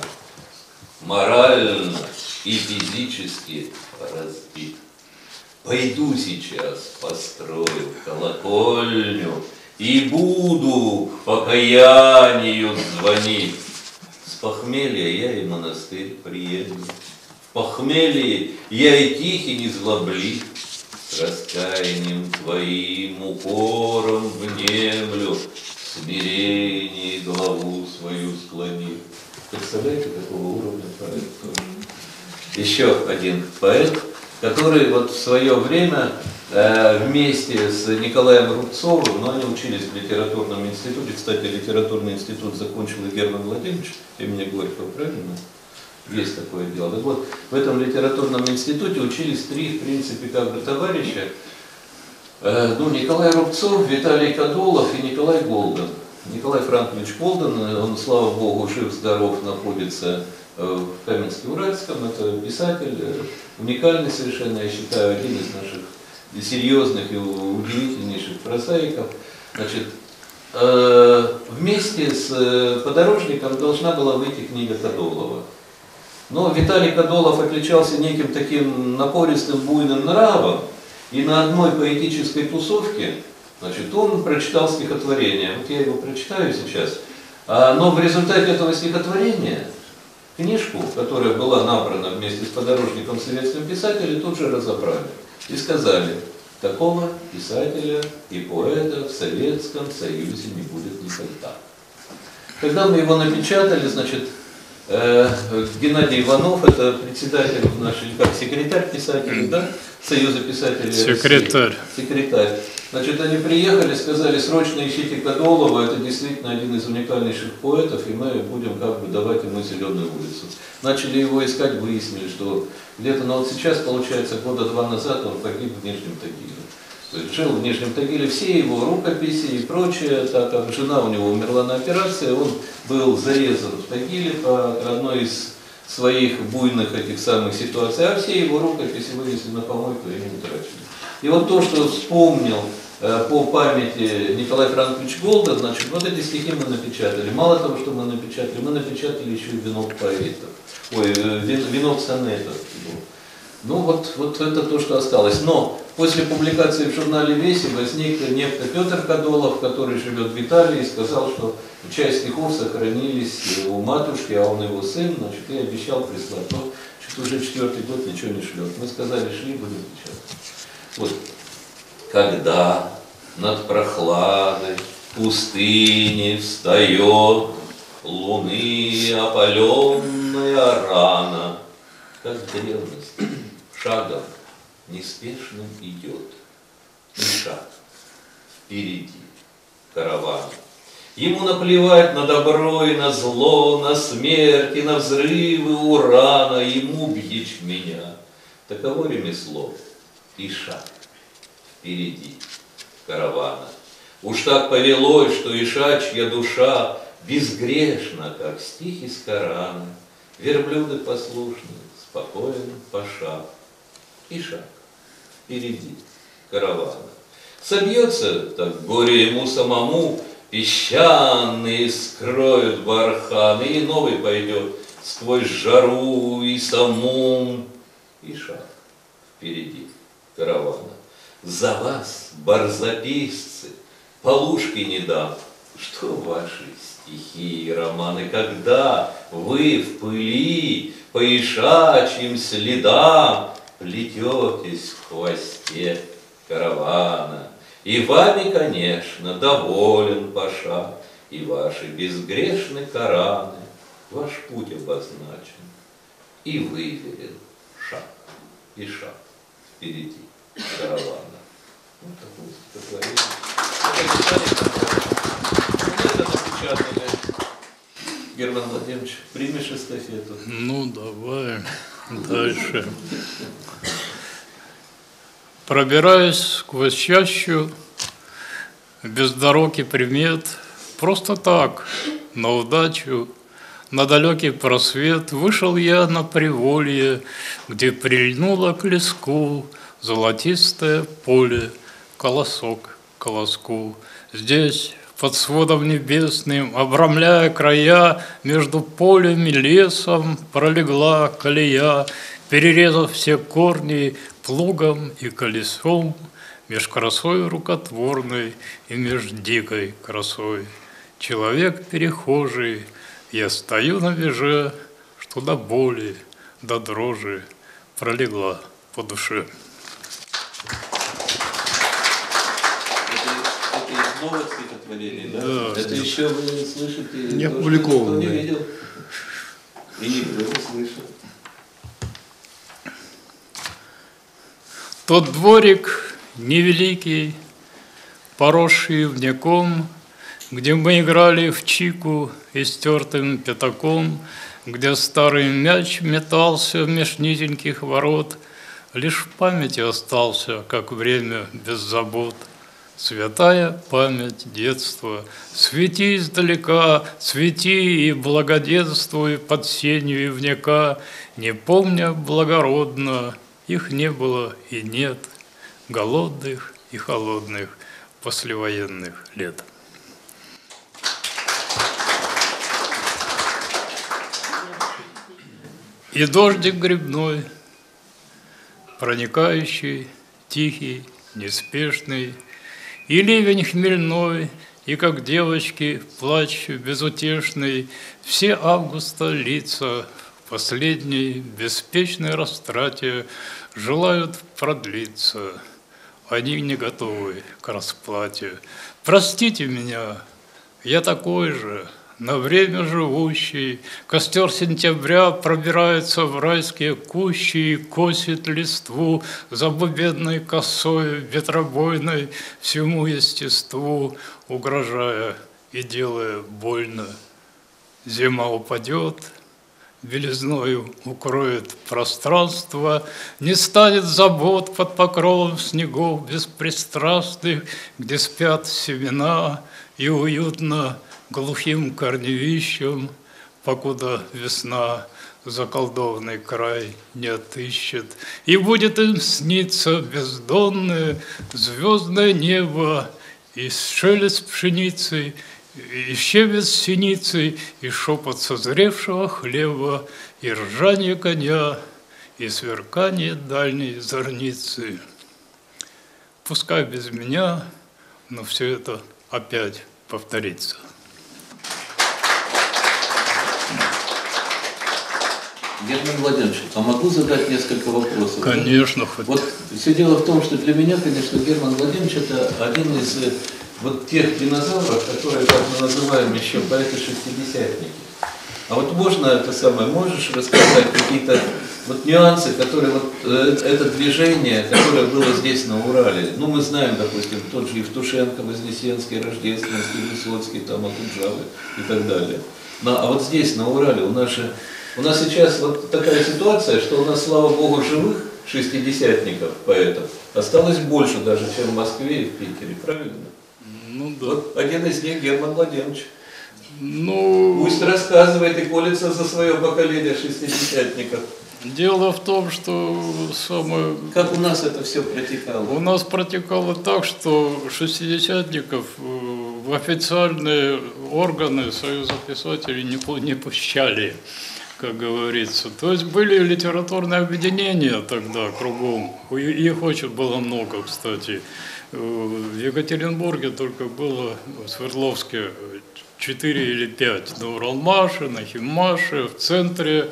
морально и физически разбит. Пойду сейчас, построю колокольню и буду покаянию звонить. С похмелья я и в монастырь приеду. В похмелье я и тихий не злоблив. С раскаянием твоим укором внемлю, в смирении голову свою склонив. Представляете, какого уровня поэт? Еще один поэт, который вот в свое время вместе с Николаем Рубцовым, но они учились в литературном институте, кстати, литературный институт закончил и Герман Владимирович имени Горького, правильно? Есть такое дело. Так вот, в этом литературном институте учились три, в принципе, как бы товарища. Николай Рубцов, Виталий Кадолов и Николай Голден. Николай Франкович Голден, он, слава богу, жив-здоров, находится в Каменске-Уральском. Это писатель, уникальный совершенно, я считаю, один из наших серьезных и удивительнейших прозаиков. Значит, вместе с подорожником должна была выйти книга Кадолова. Но Виталий Кадолов отличался неким таким напористым, буйным нравом, и на одной поэтической тусовке, значит, он прочитал стихотворение. Вот я его прочитаю сейчас. Но в результате этого стихотворения книжку, которая была набрана вместе с подорожником советским писателем, тут же разобрали. И сказали: Такого писателя и поэта в Советском Союзе не будет никогда. Когда мы его напечатали, значит, Геннадий Иванов, это председатель нашей, как секретарь писателей, да, Союза писателей Секретарь. Секретарь. Значит, они приехали, сказали, срочно ищите Кадолова, это действительно один из уникальнейших поэтов, и мы будем как бы давать ему зеленую улицу. Начали его искать, выяснили, что где-то, ну вот сейчас, получается, года 2 назад он погиб в Нижнем Тагиле. То есть жил в Нижнем Тагиле, все его рукописи и прочее, так как жена у него умерла на операции, он был зарезан в Тагиле по одной из своих буйных этих самых ситуаций, а все его рукописи вынесли на помойку и не утрачены. И вот то, что вспомнил по памяти Николай Франкович Голден, значит, вот эти стихи мы напечатали. Мало того, что мы напечатали еще и венок поэтов, венок сонетов. Ну вот это то, что осталось. Но после публикации в журнале «Веси» возник некто Петр Кадолов, который живет в Италии, и сказал, что часть стихов сохранились у матушки, а он его сын, значит, и обещал прислать. Но уже 4-й год ничего не шлет. Мы сказали, шли, будем печатать. Вот. Когда над прохладой пустыни встает луны опаленная рана, как древность, шагом неспешным идет, и шаг впереди каравана. Ему наплевать на добро и на зло, на смерть и на взрывы урана, ему б ячменя. Таково ремесло, и шаг впереди каравана. Уж так повелось, что ишачья душа безгрешна, как стих из Корана. Верблюды послушны, спокоен паша, и шаг впереди каравана. Собьется, так горе ему самому, песчаные скроют барханы, и новый пойдет сквозь жару и самум, и шаг впереди каравана. За вас, барзаписцы, полушки не дам, что ваши стихи и романы, когда вы в пыли по ишачьим следам плететесь в хвосте каравана. И вами, конечно, доволен паша, и ваши безгрешны Кораны, ваш путь обозначен и выверен шаг, и шаг впереди каравана. Вот такое стихотворение. Это напечатали. Герман Владимирович, примешь эстафету? Ну, давай дальше. Пробираясь сквозь чащу, без дорог и примет, просто так, на удачу, на далекий просвет, вышел я на приволье, где прильнуло к леску золотистое поле, колосок к колоску. Здесь, под сводом небесным, обрамляя края, между полем и лесом пролегла колея, перерезав все корни плугом и колесом, меж красой рукотворной и меж дикой красой. Человек перехожий, я стою на веже, что до боли, до дрожи пролегла по душе. Это из новых стихотворений, да? Да. Это еще вы слышите? Не опубликованное. Никто не видел. И никто не слышал. Тот дворик невеликий, поросший вняком, где мы играли в чику истертым пятаком, где старый мяч метался меж низеньких ворот, лишь в памяти остался, как время без забот. Святая память детства, свети издалека, свети и благоденствуй под сенью ивняка, не помня благородно, их не было и нет, голодных и холодных послевоенных лет. И дождик грибной, проникающий, тихий, неспешный, и ливень хмельной, и как девочки плач безутешный, все августа лица в последней беспечной растрате желают продлиться, они не готовы к расплате. Простите меня, я такой же, на время живущий. Костер сентября пробирается в райские кущи и косит листву забубенной косой, ветробойной всему естеству, угрожая и делая больно. Зима упадет, белизною укроет пространство, не станет забот под покровом снегов беспристрастных, где спят семена, и уютно глухим корневищем, покуда весна заколдованный край не отыщет, и будет им сниться бездонное звездное небо, и шелест пшеницы, и щебет синицы, и шепот созревшего хлеба, и ржание коня, и сверкание дальней зорницы. Пускай без меня, но все это опять повторится. Герман Владимирович, а могу задать несколько вопросов? Конечно, хоть. Вот все дело в том, что для меня, конечно, Герман Владимирович это один из вот тех динозавров, которые, как мы называем еще, поэты-шестидесятники. А вот можно это самое, можешь рассказать какие-то вот нюансы, которые вот это движение, которое было здесь на Урале, ну мы знаем, допустим, тот же Евтушенко, Вознесенский, Рождественский, Высоцкий, там Акуджавы и так далее. А вот здесь, на Урале, у нас сейчас вот такая ситуация, что у нас, слава Богу, живых шестидесятников, поэтов, осталось больше даже, чем в Москве и в Питере, правильно? Ну да. Вот один из них Герман Владимирович. Ну, Пусть рассказывает и колется за свое поколение шестидесятников. дело в том, что самое... Как у нас это все протекало? У нас протекало так, что шестидесятников в официальные органы Союза писателей не пущали, как говорится. То есть были литературные объединения тогда кругом. Их очень было много, кстати. В Екатеринбурге только было, в Свердловске, 4 или 5. На Уралмаше, на Химмаше, в центре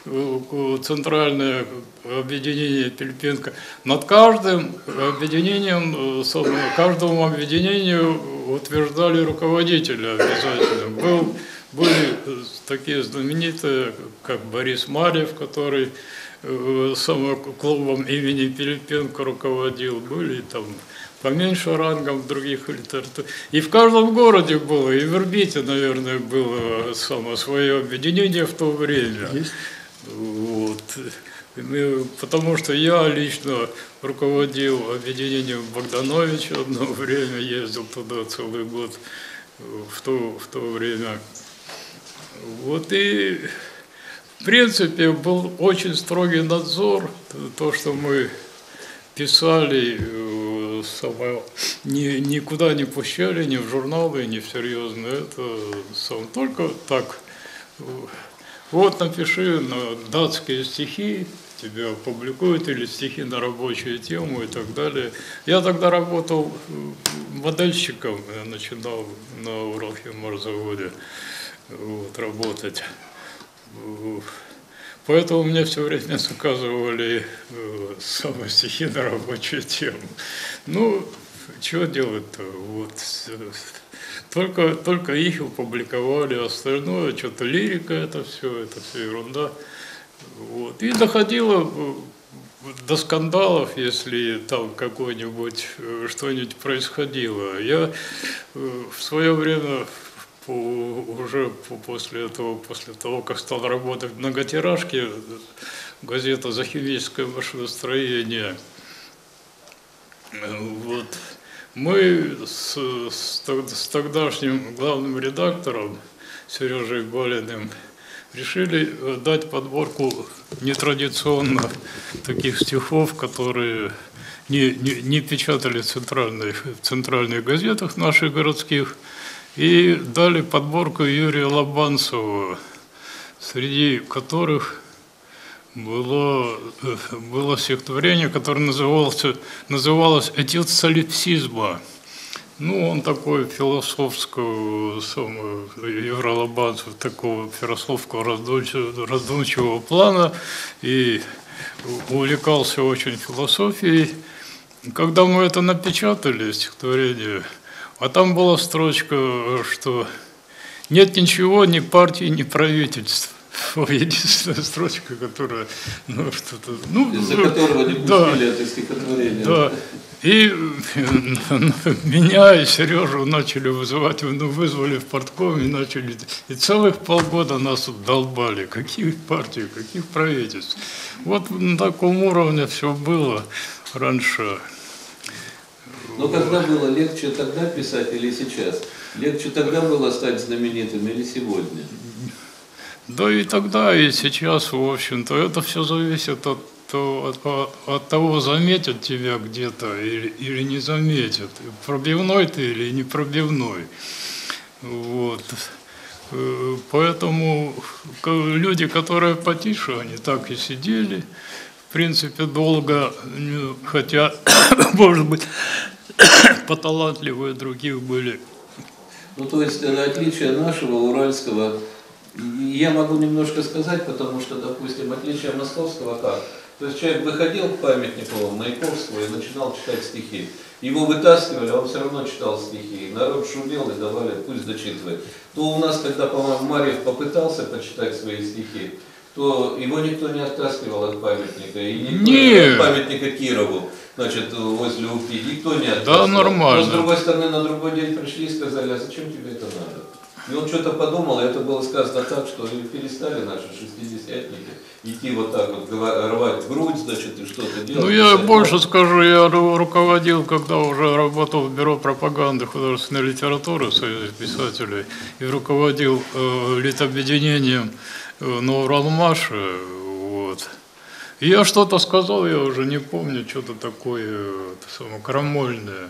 центральное объединение Пилипенко. Над каждым объединением, каждому объединению утверждали руководителя обязательно. Были такие знаменитые, как Борис Марьев, который клубом имени Пилипенко руководил, были там поменьше рангом других литератур. И в каждом городе было, и в Ирбите, наверное, было свое объединение в то время. Вот. Потому что я лично руководил объединением Богдановича одно время, ездил туда целый год в то время. Вот и в принципе был очень строгий надзор, то, что мы писали, никуда не пущали, ни в журналы, ни в серьезные. Это только так. Вот напиши на датские стихи, тебя опубликуют, или стихи на рабочую тему и так далее. Я тогда работал модельщиком, я начинал на Уралхиммашзаводе работать. Поэтому мне все время заказывали стихи на рабочую тему. Ну, что делать-то? Вот. Только их опубликовали, остальное, что-то лирика, это все ерунда. Вот. И доходило до скандалов, если там какое-нибудь что-нибудь происходило. Я в свое время уже после того, как стал работать в многотиражке, газета «За химическое машиностроение», вот, мы с тогдашним главным редактором Сережей Балиным решили дать подборку нетрадиционно таких стихов, которые не печатали в центральных газетах наших городских, и дали подборку Юрия Лобанцева, среди которых было стихотворение, которое называлось «Этюд солипсизма». Ну, он такой философского, Юра Лобанцев, такого философского раздумчивого плана, и увлекался очень философией. когда мы это напечатали, стихотворение, а там была строчка, что нет ничего, ни партии, ни правительства. Единственная строчка, которая, ну, что-то... Ну, из-за которого не да, пустили это стихотворение. да. И меня и Сережу начали вызывать, ну, вызвали в партком и начали... И целых полгода нас тут долбали. Каких партий, каких правительств. Вот на таком уровне все было раньше. Но когда было легче тогда писать или сейчас? Легче тогда было стать знаменитым или сегодня? Да и тогда, и сейчас, в общем-то, это все зависит от того, заметят тебя где-то или не заметят. Пробивной ты или не пробивной. Вот. Поэтому люди, которые потише, они так и сидели, в принципе, долго, хотя, может быть, поталантливые других были. Ну, то есть, отличие нашего, уральского, я могу немножко сказать, потому что, допустим, отличие московского как? То есть человек выходил к памятнику Маяковского и начинал читать стихи. Его вытаскивали, а он все равно читал стихи. Народ шумел и давали, пусть дочитывает. То у нас, когда, по-моему, Марьев попытался почитать свои стихи, то его никто не оттаскивал от памятника. И никто от памятника Кирову, значит, возле Уфи, никто не оттаскивал. Да, нормально. Но, с другой стороны, на другой день пришли и сказали, а зачем тебе это надо? И он что-то подумал, и это было сказано так, что и перестали наши шестидесятники идти вот так вот, рвать грудь, значит, и что-то делать. Ну, я больше скажу, я руководил, когда уже работал в Бюро пропаганды художественной литературы Союза писателей, и руководил литобъединением Новоуралмаша, вот. И я что-то сказал, я уже не помню, что-то такое крамольное.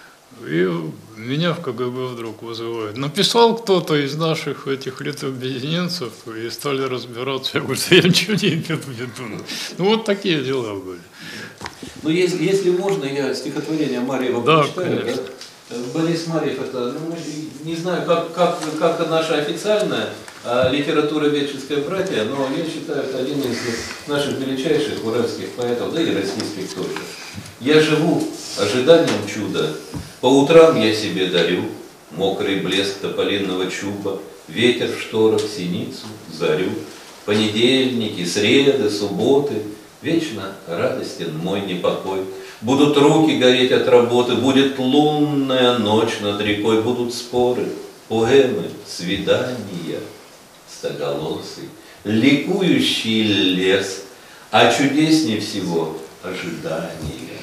И меня в КГБ вдруг вызывают. Написал кто-то из наших этих литобъединенцев, и стали разбираться. Я говорю, я ничего не имею в виду. Ну, вот такие дела были. Ну, если можно, я стихотворение Марьева прочитаю. Конечно. Да? Борис Марьев, это, ну, не знаю, как наша официальная литературоведческое братья, но я считаю, это один из наших величайших уральских поэтов, да и российских тоже. Я живу ожиданием чуда, по утрам я себе дарю мокрый блеск тополинного чуба, ветер в шторах, синицу, зарю, понедельники, среды, субботы, вечно радостен мой непокой. Будут руки гореть от работы, будет лунная ночь над рекой, будут споры, поэмы, свидания, стоголосый, ликующий лес, а чудеснее всего ожидание,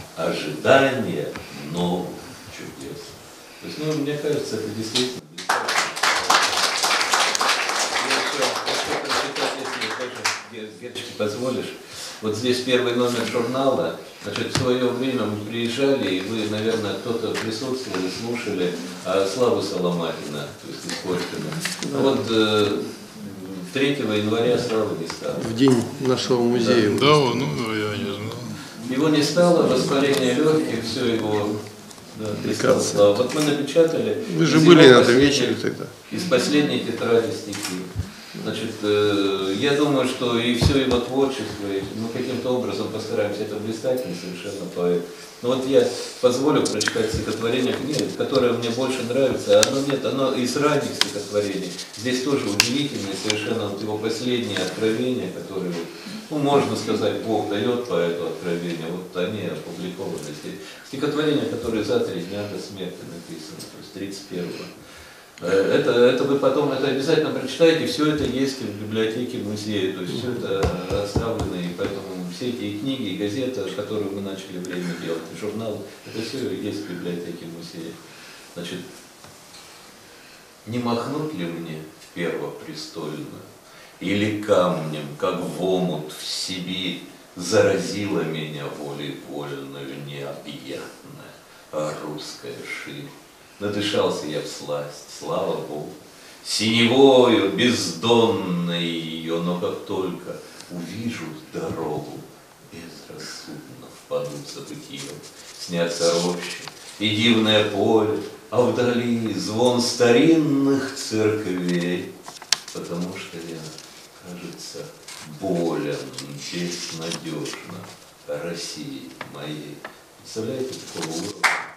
ожидание новых чудес. То есть, ну, мне кажется, это действительно если позволишь. Вот здесь первый номер журнала. Значит, в свое время мы приезжали, и вы, наверное, кто-то присутствовали, слушали Славу Соломатина, то есть из Коркина. Вот 3 января Славы не стало. В день нашего музея. Да, ну, я не знал. Его не стало, воспаление легких, все его... Да, Слава. Вот мы напечатали... Вы же были на этом вечере тогда. Из последней тетради стихи. Значит, я думаю, что и все его творчество, и мы каким-то образом постараемся это блистательно совершенно поэт. Но вот я позволю прочитать стихотворение, которое мне больше нравится. Оно из ранних стихотворений. Здесь тоже удивительное совершенно вот его последние откровения, которые, ну, можно сказать, Бог дает поэту откровения. Вот они опубликованы. Стихотворения, которые за 3 дня до смерти написаны, то есть 31-го. Это вы потом это обязательно прочитаете, все это есть в библиотеке музея, то есть все это расставлено, и поэтому все эти книги и газеты, которые мы начали время делать, и журналы, это все есть в библиотеке музея. Значит, не махнуть ли мне в Первопрестольную, или камнем, как в омут в Сибирь, заразила меня волей вольною необъятная русская ширь. Надышался я всласть, слава Богу, синевою, бездонной ее, но как только увижу дорогу, безрассудно впаду в забытье. Снятся рощи и дивное поле, а вдали звон старинных церквей, потому что я, кажется, болен безнадежно России моей Представляете, такого уровня?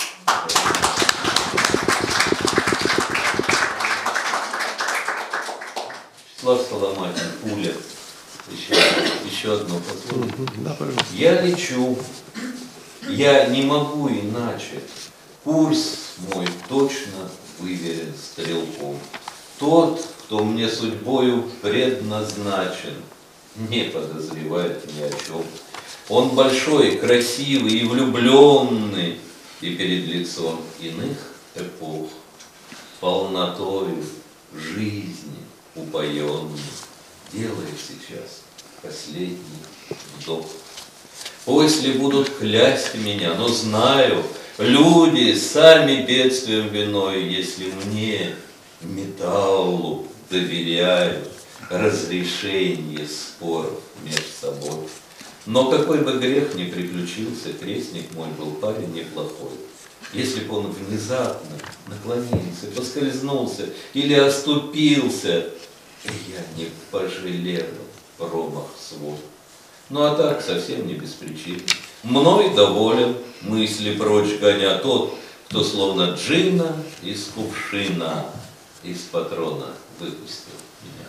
Вячеслав Соломатин, пуля. Еще одно позволите. Да, пожалуйста. Я лечу, я не могу иначе. Пульс мой точно выверен стрелком. Тот, кто мне судьбою предназначен, не подозревает ни о чем. Он большой, красивый и влюбленный, и перед лицом иных эпох, полнотою жизни упоенный, делает сейчас последний вдох. После будут клясть меня, но знаю, люди сами бедствием виной, если мне, металлу, доверяют разрешение споров между собой. Но какой бы грех ни приключился, крестник мой был парень неплохой. Если бы он внезапно наклонился, поскользнулся или оступился, я не пожалел промах свой. Ну а так совсем не без причин. Мной доволен, мысли прочь гоня тот, кто словно джинна из кувшина, из патрона выпустил меня.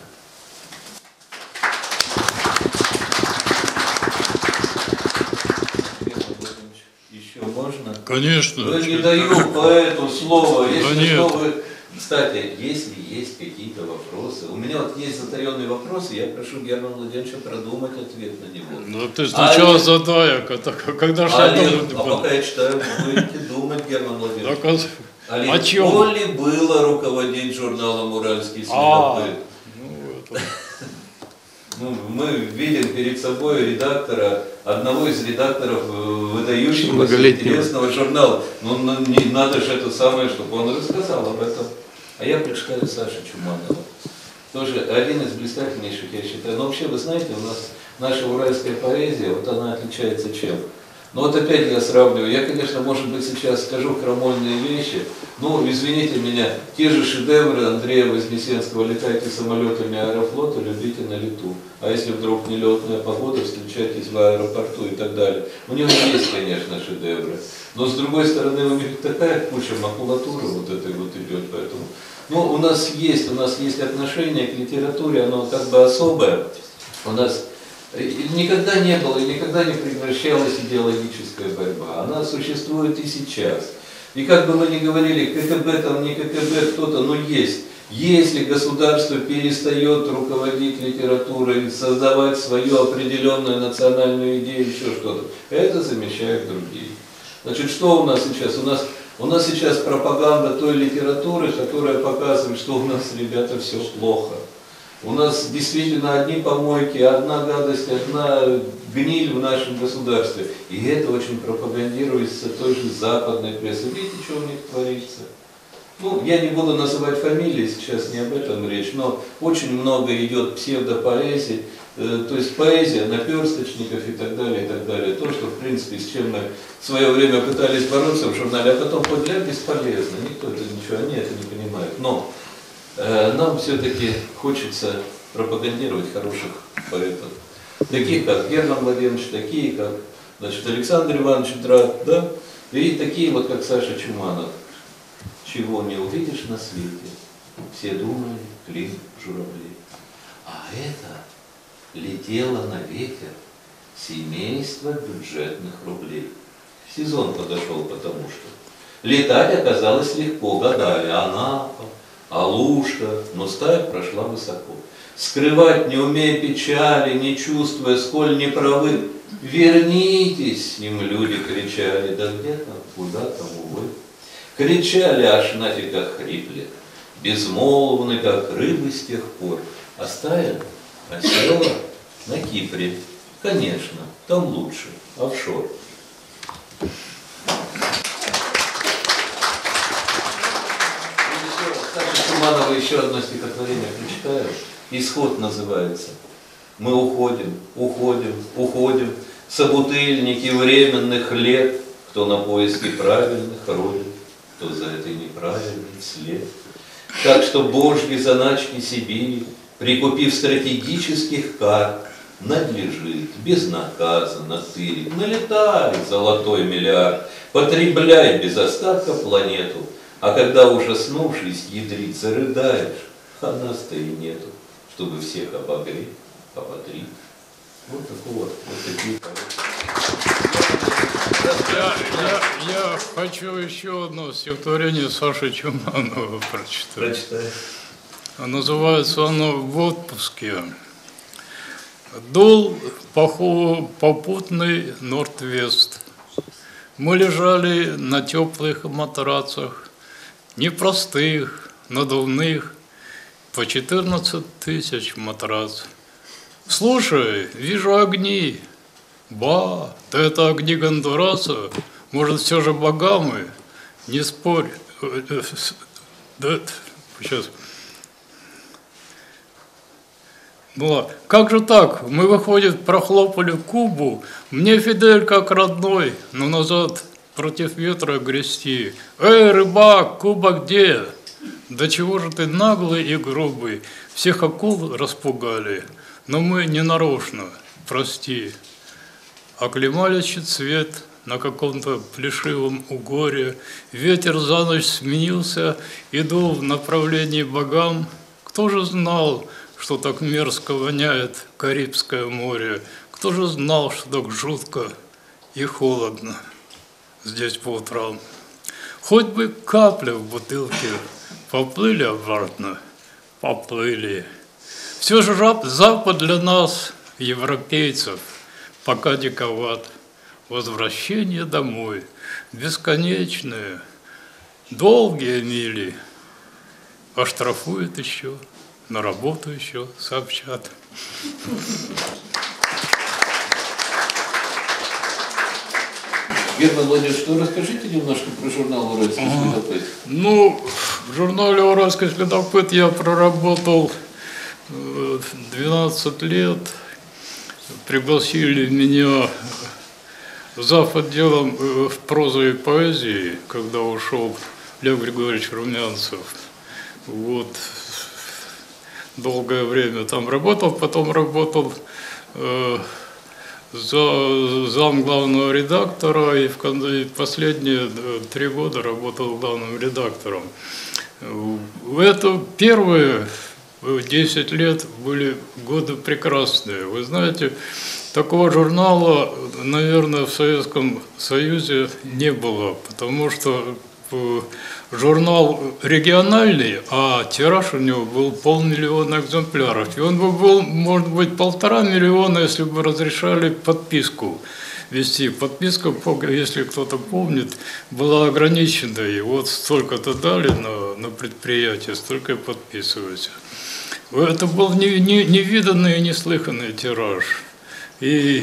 Еще можно? Конечно. Я не даю поэту слова. Если нет. что вы... Кстати, если есть какие-то вопросы, у меня вот есть затаенные вопросы, я прошу Германа Владимировича продумать ответ на него. Ну ты сначала задай, когда же я думаю, А пока я читаю, будете думать, Герман Владимирович. о Олег, чем? то ли было руководить журналом «Уральский следопыт»? Ну, мы видим перед собой редактора, одного из редакторов выдающегося интересного журнала. Ну, не надо же это самое, чтобы он рассказал об этом. А я представляю Сашу Чуманова. Тоже один из блистательнейших, я считаю. Но вообще, вы знаете, у нас наша уральская поэзия, вот она отличается чем? Ну вот опять я сравниваю. Я, конечно, может быть, сейчас скажу хромольные вещи. Ну, извините меня, те же шедевры Андрея Вознесенского «Летайте самолетами Аэрофлота, любите на лету». А если вдруг нелетная погода, встречайтесь в аэропорту и так далее. У него есть, конечно, шедевры. Но с другой стороны, у них такая куча макулатуры вот этой вот идет. Поэтому, ну, у нас есть отношение к литературе, оно как бы особое. У нас никогда не было и никогда не прекращалась идеологическая борьба. Она существует и сейчас. И как бы мы ни говорили, КГБ там, не КГБ, кто-то, но есть. Если государство перестает руководить литературой, создавать свою определенную национальную идею, еще что-то, это замещают другие. Значит, что у нас сейчас? У нас сейчас пропаганда той литературы, которая показывает, что у нас, ребята, все плохо. У нас действительно одни помойки, одна гадость, одна гниль в нашем государстве. И это очень пропагандируется той же западной прессой. Видите, что у них творится? Ну, я не буду называть фамилии, сейчас не об этом речь, но очень много идет псевдопоэзии, то есть поэзия наперсточников и так далее, и так далее. То, что, в принципе, с чем мы в свое время пытались бороться в журнале, а потом поняли, бесполезно, никто это ничего, они это не понимают. Но нам все-таки хочется пропагандировать хороших поэтов. Таких, как Герман Владимирович, такие, как, значит, Александр Иванович Драк, да? И такие вот, как Саша Чуманов. Чего не увидишь на свете, все думали, клин журавли. А это летело на ветер семейство бюджетных рублей. Сезон подошел, потому что летать оказалось легко, гадали, Анапа, Алушта, но сталь прошла высоко. Скрывать, не умея печали, не чувствуя, сколь неправы, вернитесь, им люди кричали, да где там, куда там, увы. Кричали, аж нафиг охрипли, безмолвны, как рыбы с тех пор. А стая осела на Кипре. Конечно, там лучше, офшор. Саша Чуманова еще одно стихотворение прочитаю. «Исход» называется. Мы уходим, уходим, уходим, собутыльники временных лет, кто на поиски правильных родин, кто за этой неправильный след. Так что Божьи заначки Сибири, прикупив стратегических карт, надлежит, безнаказанно тырить, налетай, золотой миллиард, потребляй без остатка планету, а когда ужаснувшись, ядриться рыдаешь, а нас-то и нету, чтобы всех обогреть, оботрить. Вот такого, вот такие Я хочу еще одно стихотворение Саши Чуманова прочитать. Прочитай. Называется оно «В отпуске». Дул попутный норд-вест. Мы лежали на теплых матрацах, непростых, надувных, по 14 тысяч матрац. Слушай, вижу огни. Ба, да это огни Гондураса. Может, все же Багамы? Не спорь. Да, сейчас. Ну, как же так? Мы, выходит, прохлопали Кубу. Мне Фидель как родной, но назад против ветра грести. Эй, рыбак, Куба где? Да чего же ты наглый и грубый? Всех акул распугали, но мы не нарочно, прости. Оклемалищий цвет на каком-то плешивом угоре, ветер за ночь сменился и дул в направлении богам. Кто же знал, что так мерзко воняет Карибское море? Кто же знал, что так жутко и холодно здесь по утрам? Хоть бы капля в бутылке, поплыли обратно, поплыли. Все же Запад для нас, европейцев, пока диковат. Возвращение домой, бесконечные, долгие мили, оштрафуют еще, на работу еще сообщат. Герман Владимирович, ну расскажите немножко про журнал «Уральский следопыт». Ну, в журнале «Уральский следопыт» я проработал 12 лет. Пригласили меня зав. Отделом в прозы и поэзии, когда ушел Лев Григорьевич Румянцев. Вот. Долгое время там работал, потом работал зам главного редактора и последние 3 года работал главным редактором. Это первые 10 лет были годы прекрасные. Вы знаете, такого журнала, наверное, в Советском Союзе не было, потому что журнал региональный, а тираж у него был 500 000 экземпляров. И он бы был, может быть, 1,5 миллиона, если бы разрешали подписку вести. Подписка, если кто-то помнит, была ограничена. И вот столько-то дали на предприятие, столько и подписывайте. Это был невиданный и неслыханный тираж. И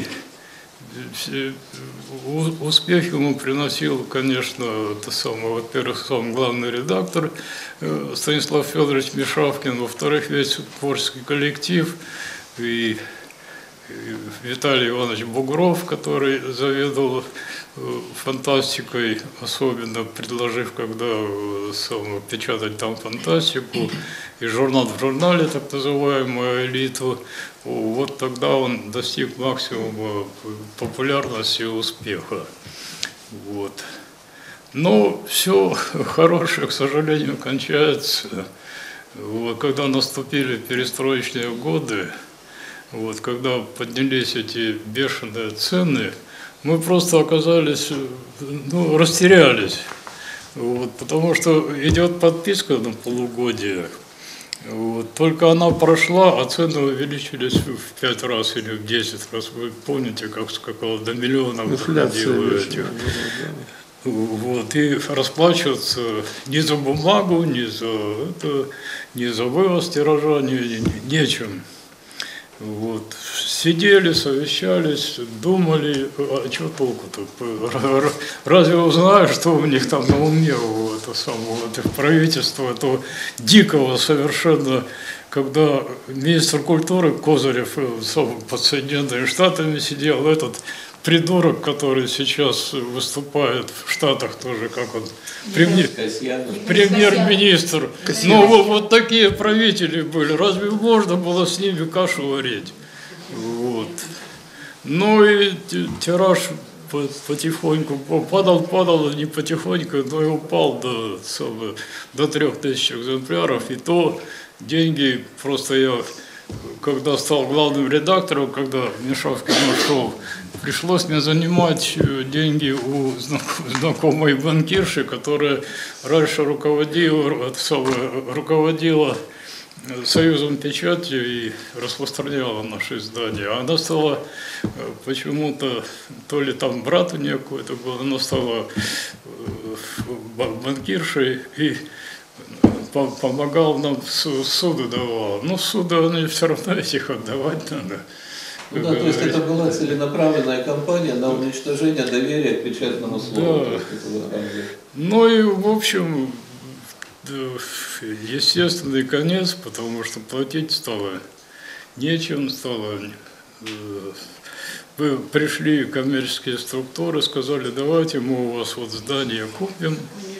успех ему приносил, конечно, во-первых, сам главный редактор Станислав Федорович Мишавкин, во-вторых, весь творческий коллектив, и Виталий Иванович Бугров, который заведовал фантастикой, особенно предложив, когда печатать там фантастику, и журнал в журнале, так называемую «Элиту». Вот тогда он достиг максимума популярности и успеха. Вот. Но все хорошее, к сожалению, кончается. Вот, когда наступили перестроечные годы, вот, когда поднялись эти бешеные цены, мы просто оказались, растерялись. Вот, потому что идет подписка на полугодие. Вот, только она прошла, а цены увеличились в 5 раз или в 10 раз. Вы помните, как скакало до миллионов доходило этих. Вот, и расплачиваться ни за бумагу, ни за вывоз тиража, нечем. Вот. Сидели, совещались, думали, а что толку-то? Разве узнаю, что у них там на уме у правительства этого дикого совершенно, когда министр культуры Козырев под Соединенными Штатами сидел, этот придурок, который сейчас выступает в Штатах тоже, как он, премьер-министр. Ну, вот такие правители были. Разве можно было с ними кашу варить? Вот. Ну и тираж потихоньку падал, не потихоньку, но и упал до 3000 экземпляров. И то деньги, просто я, когда стал главным редактором, когда Мишавкин ушел, пришлось мне занимать деньги у знакомой банкирши, которая раньше руководила Союзом печати и распространяла наши издания. Она стала почему-то, то ли там брат у нее какой-то был, она стала банкиршей и помогал нам, суды давала. Но суды они все равно этих отдавать надо. Ну да, то есть это была целенаправленная кампания на уничтожение доверия к печатному слову. Да. Ну и в общем, естественный конец, потому что платить стало нечем, пришли коммерческие структуры, сказали, давайте мы у вас вот здание купим.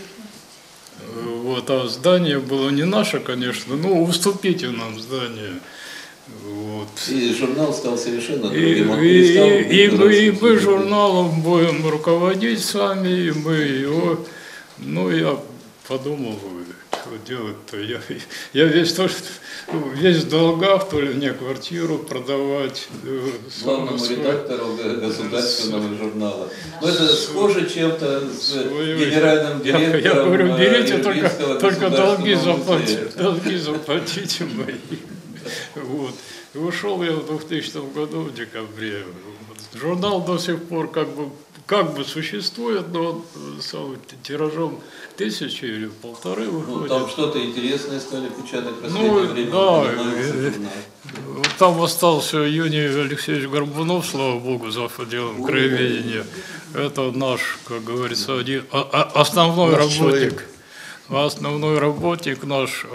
Вот, а здание было не наше, конечно, но уступите нам здание. Вот. И журнал стал совершенно другим. И мы журналом будем руководить сами, и мы его. Ну, я подумал, что делать-то. Я весь в долгах, то ли мне квартиру продавать. Главному редактору государственного журнала. Но это схоже чем-то с генеральным директором. Я говорю, берите только долги заплатите мои. Вот. И ушел я в 2000 году, в декабре. Журнал до сих пор как бы существует, но тиражом 1000 или 1500 выходит. Ну, там что-то интересное стали печатать в Ну, последнее время. да, там остался Юний Алексеевич Горбунов, слава богу, за отделом краеведения. Это наш, как говорится, основной работник. Основной работник наш,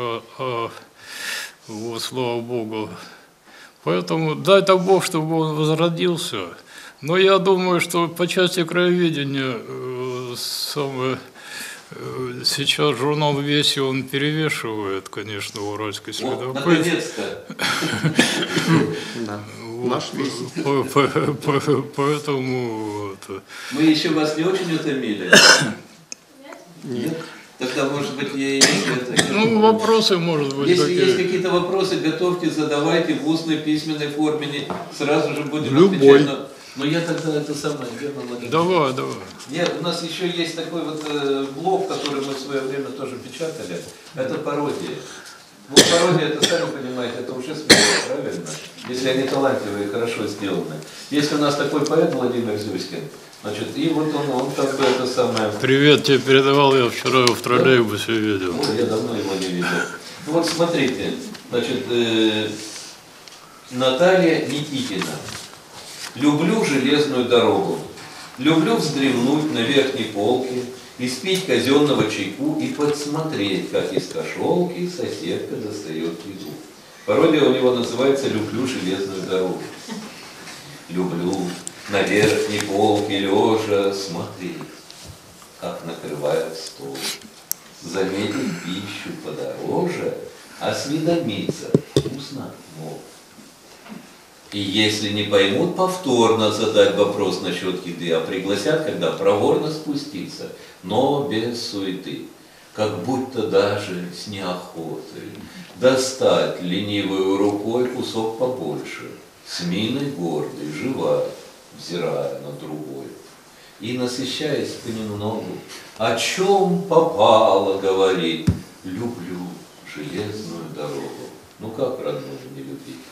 вот, слава богу. Поэтому дай-то Бог, чтобы он возродился. Но я думаю, что по части краеведения сейчас журнал «Веси» он перевешивает, конечно, уральский следопыт. Наконец-то! Наш «Веси». Поэтому... Мы еще вас не очень утомили? Нет. Тогда, может быть, если Ну, вопросы, может быть, если есть какие-то вопросы, готовьте, задавайте в устной, письменной форме, сразу же будем отвечать. Но я тогда это самое, Давай. Нет, у нас еще есть такой вот блог, который мы в свое время тоже печатали. Это пародии. Ну, пародия, это, сами понимаете, это уже смешно, правильно? Если они талантливые и хорошо сделаны. Есть у нас такой поэт Владимир Зюськин. Значит, и вот он как бы это самое... Привет тебе передавал, я вчера его в троллейбусе видел. Ой, я давно его не видел. Ну вот смотрите, значит, Наталья Никитина. Люблю железную дорогу. Люблю вздремнуть на верхней полке, испить казенного чайку и подсмотреть, как из кошелки соседка достает еду. Пародия у него называется «Люблю железную дорогу». Люблю на верхней полке лежа смотреть, как накрывают стол. Заметить пищу подороже, осведомиться вкусно мол. И если не поймут, повторно задать вопрос насчет еды, а пригласят, когда проворно спуститься, но без суеты, как будто даже с неохотой, достать ленивой рукой кусок побольше, с миной гордой, живая, взирая на другой. И, насыщаясь понемногу, о чем попало говорить, люблю железную дорогу. Ну как родную не любить?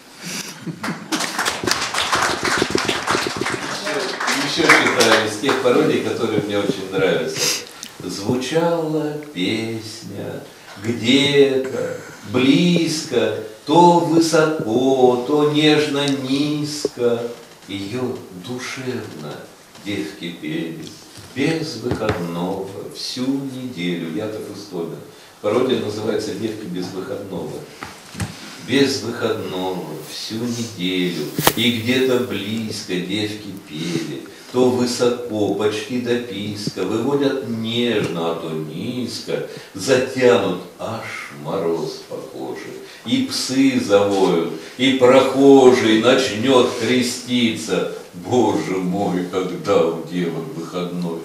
Еще читаю из тех пародий, которые мне очень нравятся. Звучала песня где-то близко, то высоко, то нежно низко. Ее душевно девки пели, без выходного, всю неделю. Яков Истомин. Пародия называется «Девки без выходного». Без выходного, всю неделю, и где-то близко девки пели, то высоко, почти до писка, выводят нежно, а то низко, затянут аж мороз по коже. и псы завоют, и прохожий начнет креститься. Боже мой, когда у девок выходной.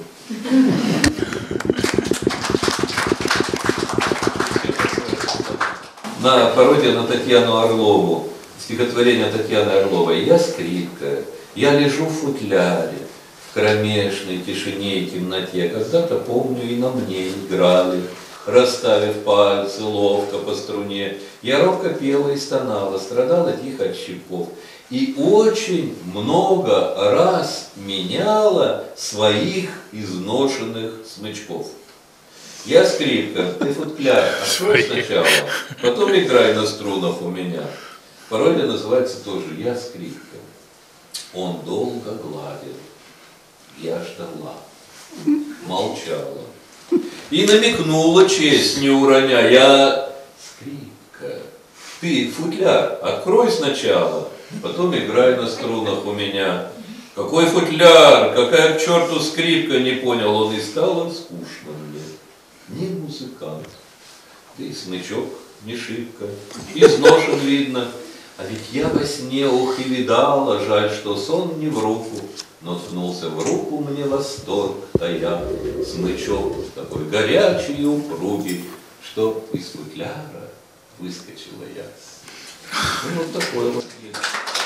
На пародия на Татьяну Орлову, стихотворение Татьяны Орловой. «Я скрипка, я лежу в футляре, в кромешной тишине и темноте. Когда-то, помню, и на мне играли, расставив пальцы ловко по струне. Я робко пела и стонала, страдала тихо от щипков. И очень много раз меняла своих изношенных смычков. Я скрипка, ты футляр, открой сначала, потом играй на струнах у меня». Пародия называется тоже «Я скрипка». Он долго гладил, я ждала, молчала. И намекнула, честь не уроня: «Я скрипка, ты футляр, открой сначала, потом играй на струнах у меня». «Какой футляр, какая к черту скрипка?» — не понял он, и стало скучно мне. Не музыкант, да и смычок не шибко, изношен видно. А ведь я во сне, ох, и видала, жаль, что сон не в руку, но ткнулся в руку мне восторг, а я смычок такой горячий и упругий, что из футляра выскочила я. Ну, вот такой вот есть.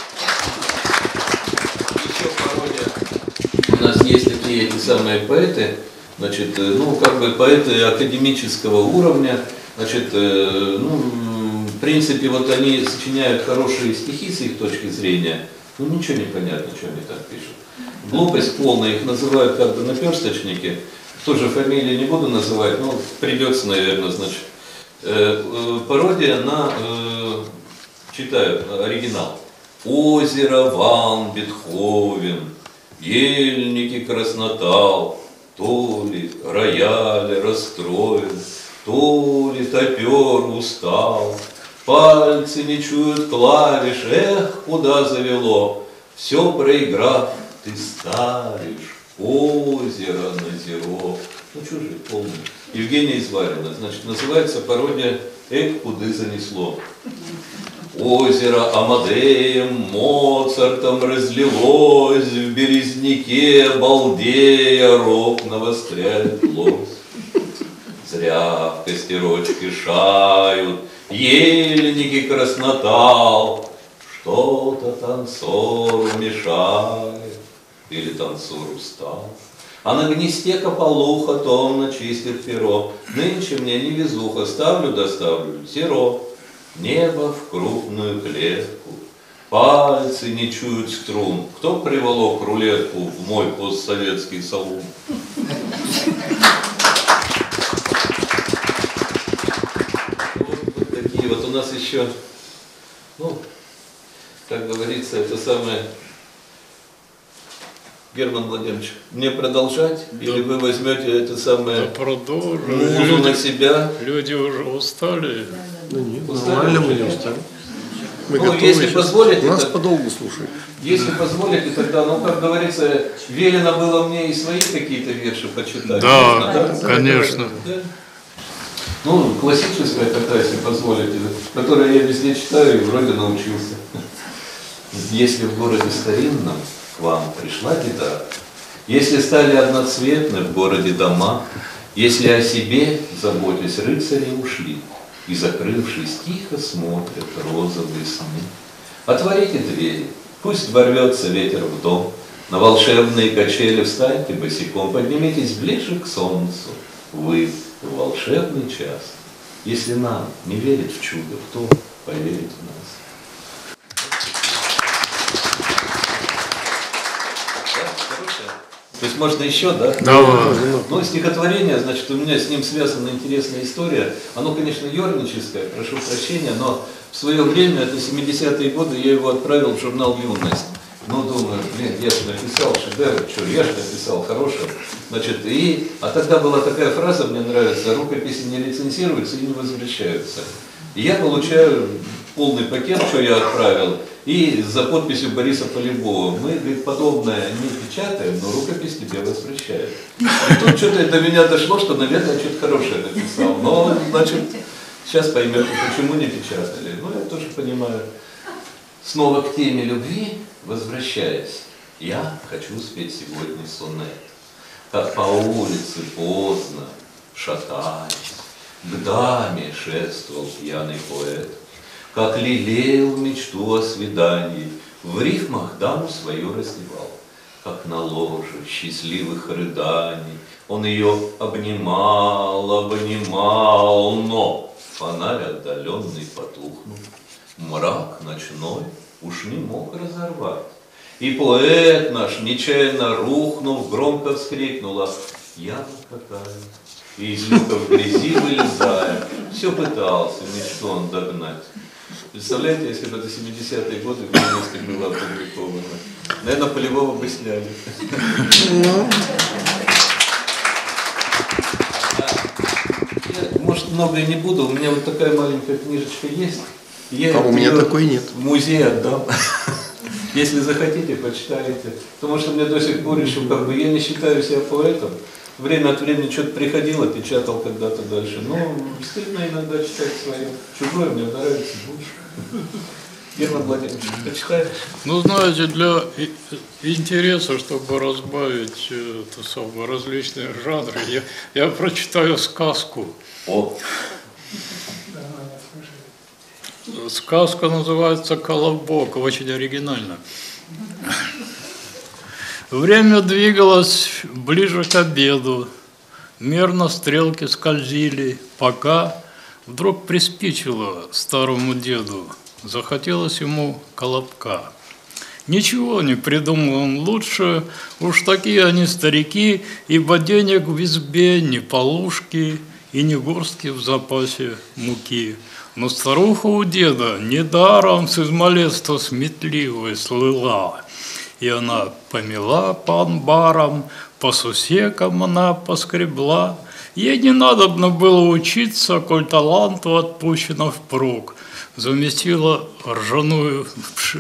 Еще пародия. У нас есть такие эти самые поэты, значит, ну, как бы поэты академического уровня, значит, в принципе, вот они сочиняют хорошие стихи с их точки зрения, ну, ничего не понятно, что они там пишут. Глупость полная, их называют как бы наперсточники, тоже фамилии не буду называть, но придется, наверное, значит. Пародия на, читаю оригинал. «Озеро, Ван, Бетховен, ельники, краснотал, то ли рояль расстроен, то ли топер устал, пальцы не чуют клавиш, эх, куда завело, все проиграв, ты старишь, озеро на зеро». Ну, чужие, полный. Евгения Изварина. Значит, называется пародия «Эх, куды занесло». Озеро Амадеем, Моцартом разлилось, в березняке, балдея, рог навостряет лось. Зря в костерочке шают, ельники краснотал, что-то танцору мешает, или танцор устал. А на гнезде кополуха томно чистит перо. Нынче мне невезуха, ставлю доставлю зеро. Небо в крупную клетку, пальцы не чуют струн. Кто приволок рулетку в мой постсоветский салон? Вот такие вот у нас еще, ну, как говорится, это самое. Герман Владимирович, мне продолжать? Да. Или вы возьмете это самое музу на себя? Люди уже устали. Да нет, нормально мы не устали. Мы ну, если позволите, нас подолгу слушают. Если позволите, тогда, ну, как говорится, велено было мне и свои какие-то верши почитать. Да, да? Конечно. Да? Ну, классическая такая, если позволите, которую я везде читаю и вроде научился. Если в городе старинном к вам пришла беда, если стали одноцветны в городе дома, если о себе, заботясь, рыцари ушли, и, закрывшись, тихо смотрят розовые сны. Отворите двери, пусть ворвется ветер в дом, на волшебные качели встаньте босиком, поднимитесь ближе к солнцу, вы в волшебный час. Если нам не верить в чудо, кто поверит в нас? То есть можно еще, да? Да. Ну, стихотворение, значит, у меня с ним связана интересная история. Оно, конечно, ерническое, прошу прощения, но в свое время, это 70-е годы, я его отправил в журнал «Юность». Ну, думаю, блин, я же написал шедевр, что я же написал хорошее. Значит, а тогда была такая фраза, мне нравится: рукописи не лицензируются и не возвращаются. И я получаю полный пакет, что я отправил, и за подписью Бориса Полюбова: мы, говорит, подобное не печатаем, но рукопись тебе возвращают. И тут что-то до меня дошло, что, наверное, что-то хорошее написал. Но, значит, Сейчас поймете, почему не печатали. Ну, я тоже понимаю. Снова к теме любви, возвращаясь. Я хочу спеть сегодня сонет. Как по улице поздно, шатаясь, к даме шествовал пьяный поэт. Как лелеял мечту о свидании, в рифмах даму свою раздевал. Как на ложе счастливых рыданий он ее обнимал, но фонарь отдаленный потухнул, мрак ночной уж не мог разорвать. И поэт наш, нечаянно рухнув, громко вскрикнула: «Я какая!» И из люка в грязи вылезая, все пытался мечту он догнать. Представляете, если бы это 70-е годы в Минске было опубликовано? Наверное, Полевого бы сняли. Я, может, много и не буду. У меня вот такая маленькая книжечка есть. Я у меня такой нет. В музей отдам. Если захотите, почитаете. Потому что мне до сих пор еще, я не считаю себя поэтом. Время от времени что-то приходило, печатал когда-то дальше. Но стыдно иногда читать свое. Чужое мне нравится больше. Герман Владимирович, почитаешь? Ну, знаете, для интереса, чтобы разбавить различные жанры, я прочитаю сказку. О. Сказка называется «Колобок», очень оригинально. Время двигалось ближе к обеду, мерно стрелки скользили, пока вдруг приспичило старому деду, захотелось ему колобка. Ничего не придумал он лучше, уж такие они старики, ибо денег в избе ни полушки и ни горстки в запасе муки. Но старуха у деда недаром с измалетства сметливой слыла. И она помела по амбарам, по сусекам она поскребла. Ей не надобно было учиться, коль таланту отпущено впрок. Заместила ржаную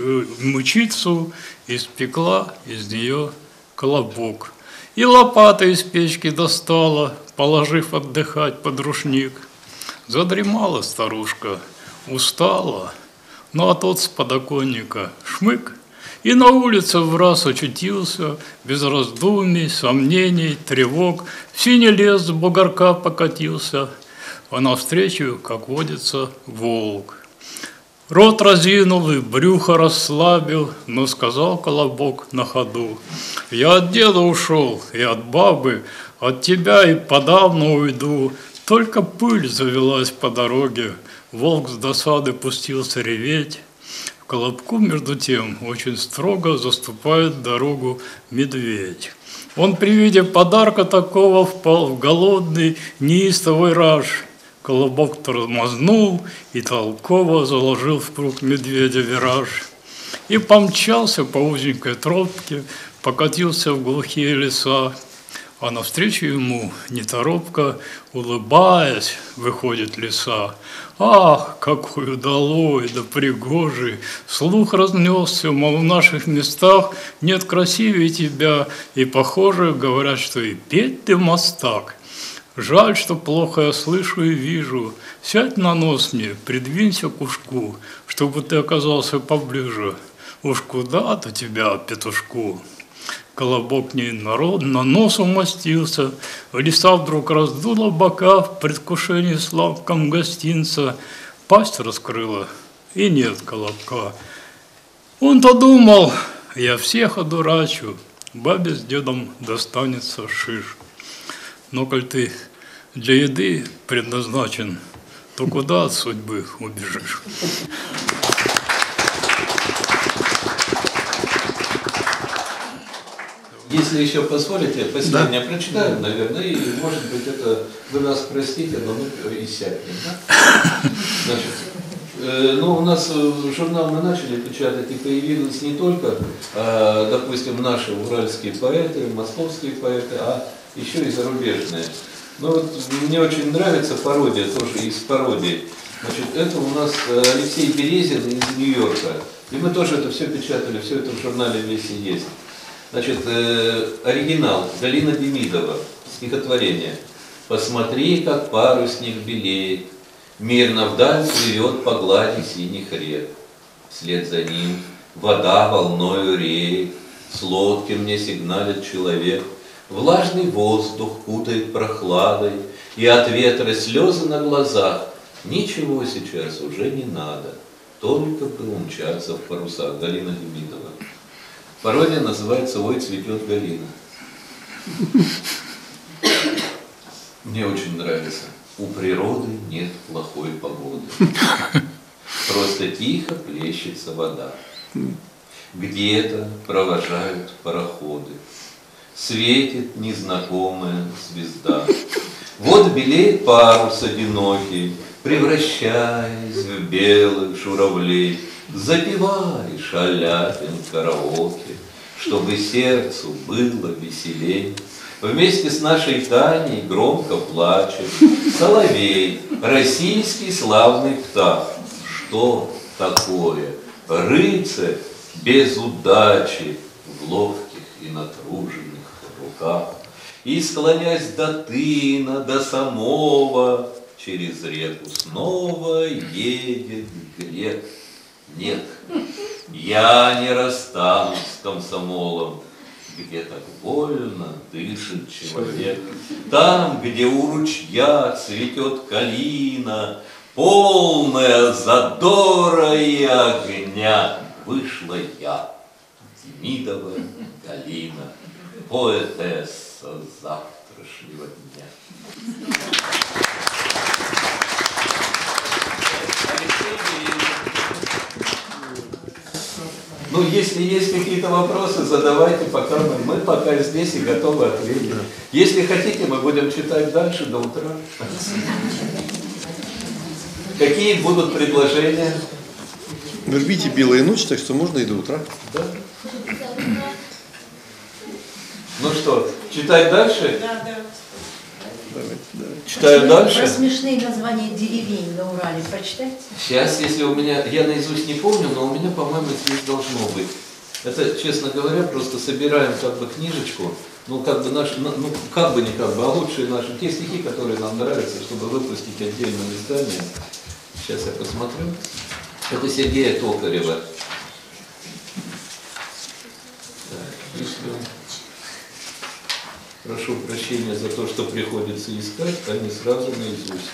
мучицу и спекла из нее колобок. И лопаты из печки достала, положив отдыхать под рушник. Задремала старушка, устала, ну а тот с подоконника шмык, и на улице враз очутился, без раздумий, сомнений, тревог, в синий лес с бугорка покатился, а навстречу, как водится, волк. Рот разинул и брюхо расслабил, но сказал колобок на ходу: «Я от деда ушел и от бабы, от тебя и подавно уйду». Только пыль завелась по дороге, волк с досады пустился реветь. В колобку, между тем, очень строго заступает дорогу медведь. Он при виде подарка такого впал в голодный, неистовый раж. Колобок тормознул и толково заложил в круг медведя вираж. И помчался по узенькой тропке, покатился в глухие леса. А навстречу ему, неторопко, улыбаясь, выходит лиса. Ах, какой удалой да пригожий! Слух разнесся, мол, в наших местах нет красивее тебя, и, похоже, говорят, что и петь ты мастак. Жаль, что плохо я слышу и вижу. Сядь на нос мне, придвинься к ушку, чтобы ты оказался поближе. Уж куда-то тебя, петушку. Колобок не на нос умостился, лиса вдруг раздула бока в предвкушении сладком гостинца, пасть раскрыла, и нет колобка. Он-то думал, я всех одурачу, бабе с дедом достанется шиш. Но коль ты для еды предназначен, то куда от судьбы убежишь? Если еще позволите, последнее прочитаю, наверное, и, может быть, это вы нас простите, но мы иссякнем. Да? Значит, у нас журнал мы начали печатать, и появились не только, допустим, наши уральские поэты, московские поэты, а еще и зарубежные. Но вот мне очень нравится пародия, тоже из пародий. Значит, это у нас Алексей Березин из Нью-Йорка. И мы тоже это все печатали, все это в журнале весь и есть. Значит, оригинал Галина Демидова, стихотворение. «Посмотри, как парусник белеет, Мирно вдаль плывет по глади синих рек. Вслед за ним вода волною реет, с лодки мне сигналит человек. Влажный воздух кутает прохладой, и от ветра слезы на глазах. Ничего сейчас уже не надо, только бы умчаться в парусах. Галина Демидова. Пародия называется «Ой, цветет Галина». Мне очень нравится. У природы нет плохой погоды. Просто тихо плещется вода. Где-то провожают пароходы. Светит незнакомая звезда. Вот белеет парус одинокий, превращаясь в белых журавлей. Запевай, Шаляпин, караоке, чтобы сердцу было веселей. Вместе с нашей Таней громко плачет соловей, российский славный птах. Что такое рыцарь без удачи в ловких и натруженных руках? И, склонясь до тына, до самого, через реку снова едет грек. Нет, я не расстанусь с комсомолом, где так вольно дышит человек. Там, где у ручья цветет калина, полная задора и огня, вышла я, Демидова Галина, поэтесса завтрашнего дня. Ну, если есть какие-то вопросы, задавайте, пока мы пока здесь и готовы ответить. Если хотите, мы будем читать дальше до утра. Какие будут предложения? В Ирбите белая ночь, так что можно и до утра. Да? Ну что, читать дальше? Да. Читаю дальше. Про смешные названия деревень на Урале прочитайте. Сейчас, если у меня, я наизусть не помню, но у меня, по-моему, здесь должно быть. Это, честно говоря, просто собираем как бы книжечку, ну как бы наши, ну как бы не как бы, а лучшие наши, те стихи, которые нам нравятся, чтобы выпустить отдельное издание. Сейчас я посмотрю. Это Сергея Токарева. Так, если... Прошу прощения за то, что приходится искать, а не сразу наизусть.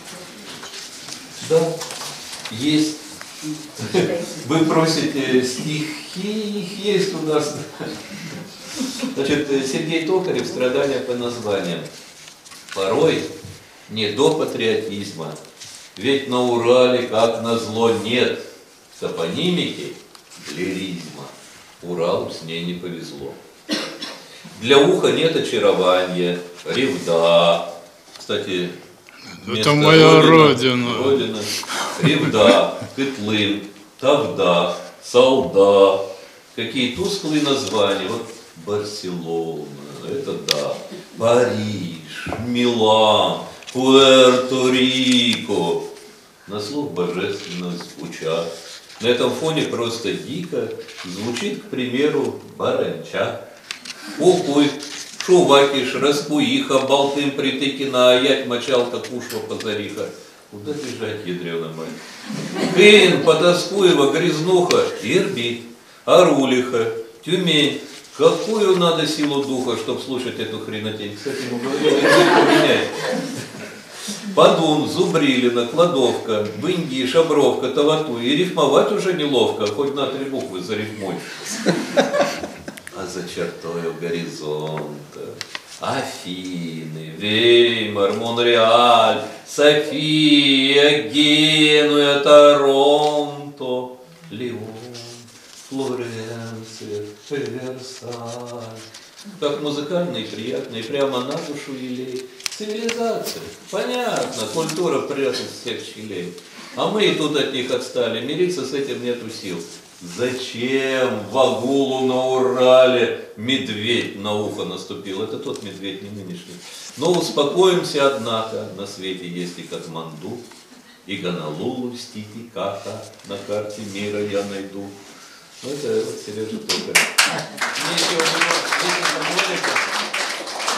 Да, есть. Вы просите стихи, их есть у нас. Значит, Сергей Токарев «Страдания по названиям». Порой не до патриотизма, ведь на Урале, как назло, нет топонимики, лиризма. Уралу с ней не повезло. Для уха нет очарования, ревда. Кстати, это моя родина. Родина. Ревда, Кытлын, Тавда, Салда. Какие тусклые названия. Вот Барселона, это да. Париж, Милан, Пуэрто-Рико. На слух божественно звучат. На этом фоне просто дико звучит, к примеру, Баранча. Пукуй, Шувакиш, Распуиха, Балтым, Притыкина, Аять, Мочалка, Кушва, Позариха. Куда бежать, ядрёна мать? Кын, Потаскуева, Грязнуха, Ирбит, Арулиха, Тюмень. Какую надо силу духа, чтобы слушать эту хренотень? Кстати, ему говорил, язык поменяй. Подун, Зубрилина, Кладовка, Бынги, Шабровка, Тавату. И рифмовать уже неловко, хоть на 3 буквы зарифмуй. А за чертою горизонта Афины, Веймар, Монреаль, София, Генуя, Торонто, Лион, Флоренция, Версаль. Как музыкально и приятно, и прямо на душу елей. Цивилизация, понятно, культура прет из всех щелей. А мы и тут от них отстали, мириться с этим нету сил. Зачем в Агулу на Урале медведь на ухо наступил? Это тот медведь, не нынешний. Но успокоимся, однако, на свете есть и Катманду, и Гонолулу, Титикака на карте мира я найду. Ну это вот Сережа Токарев. Нечего,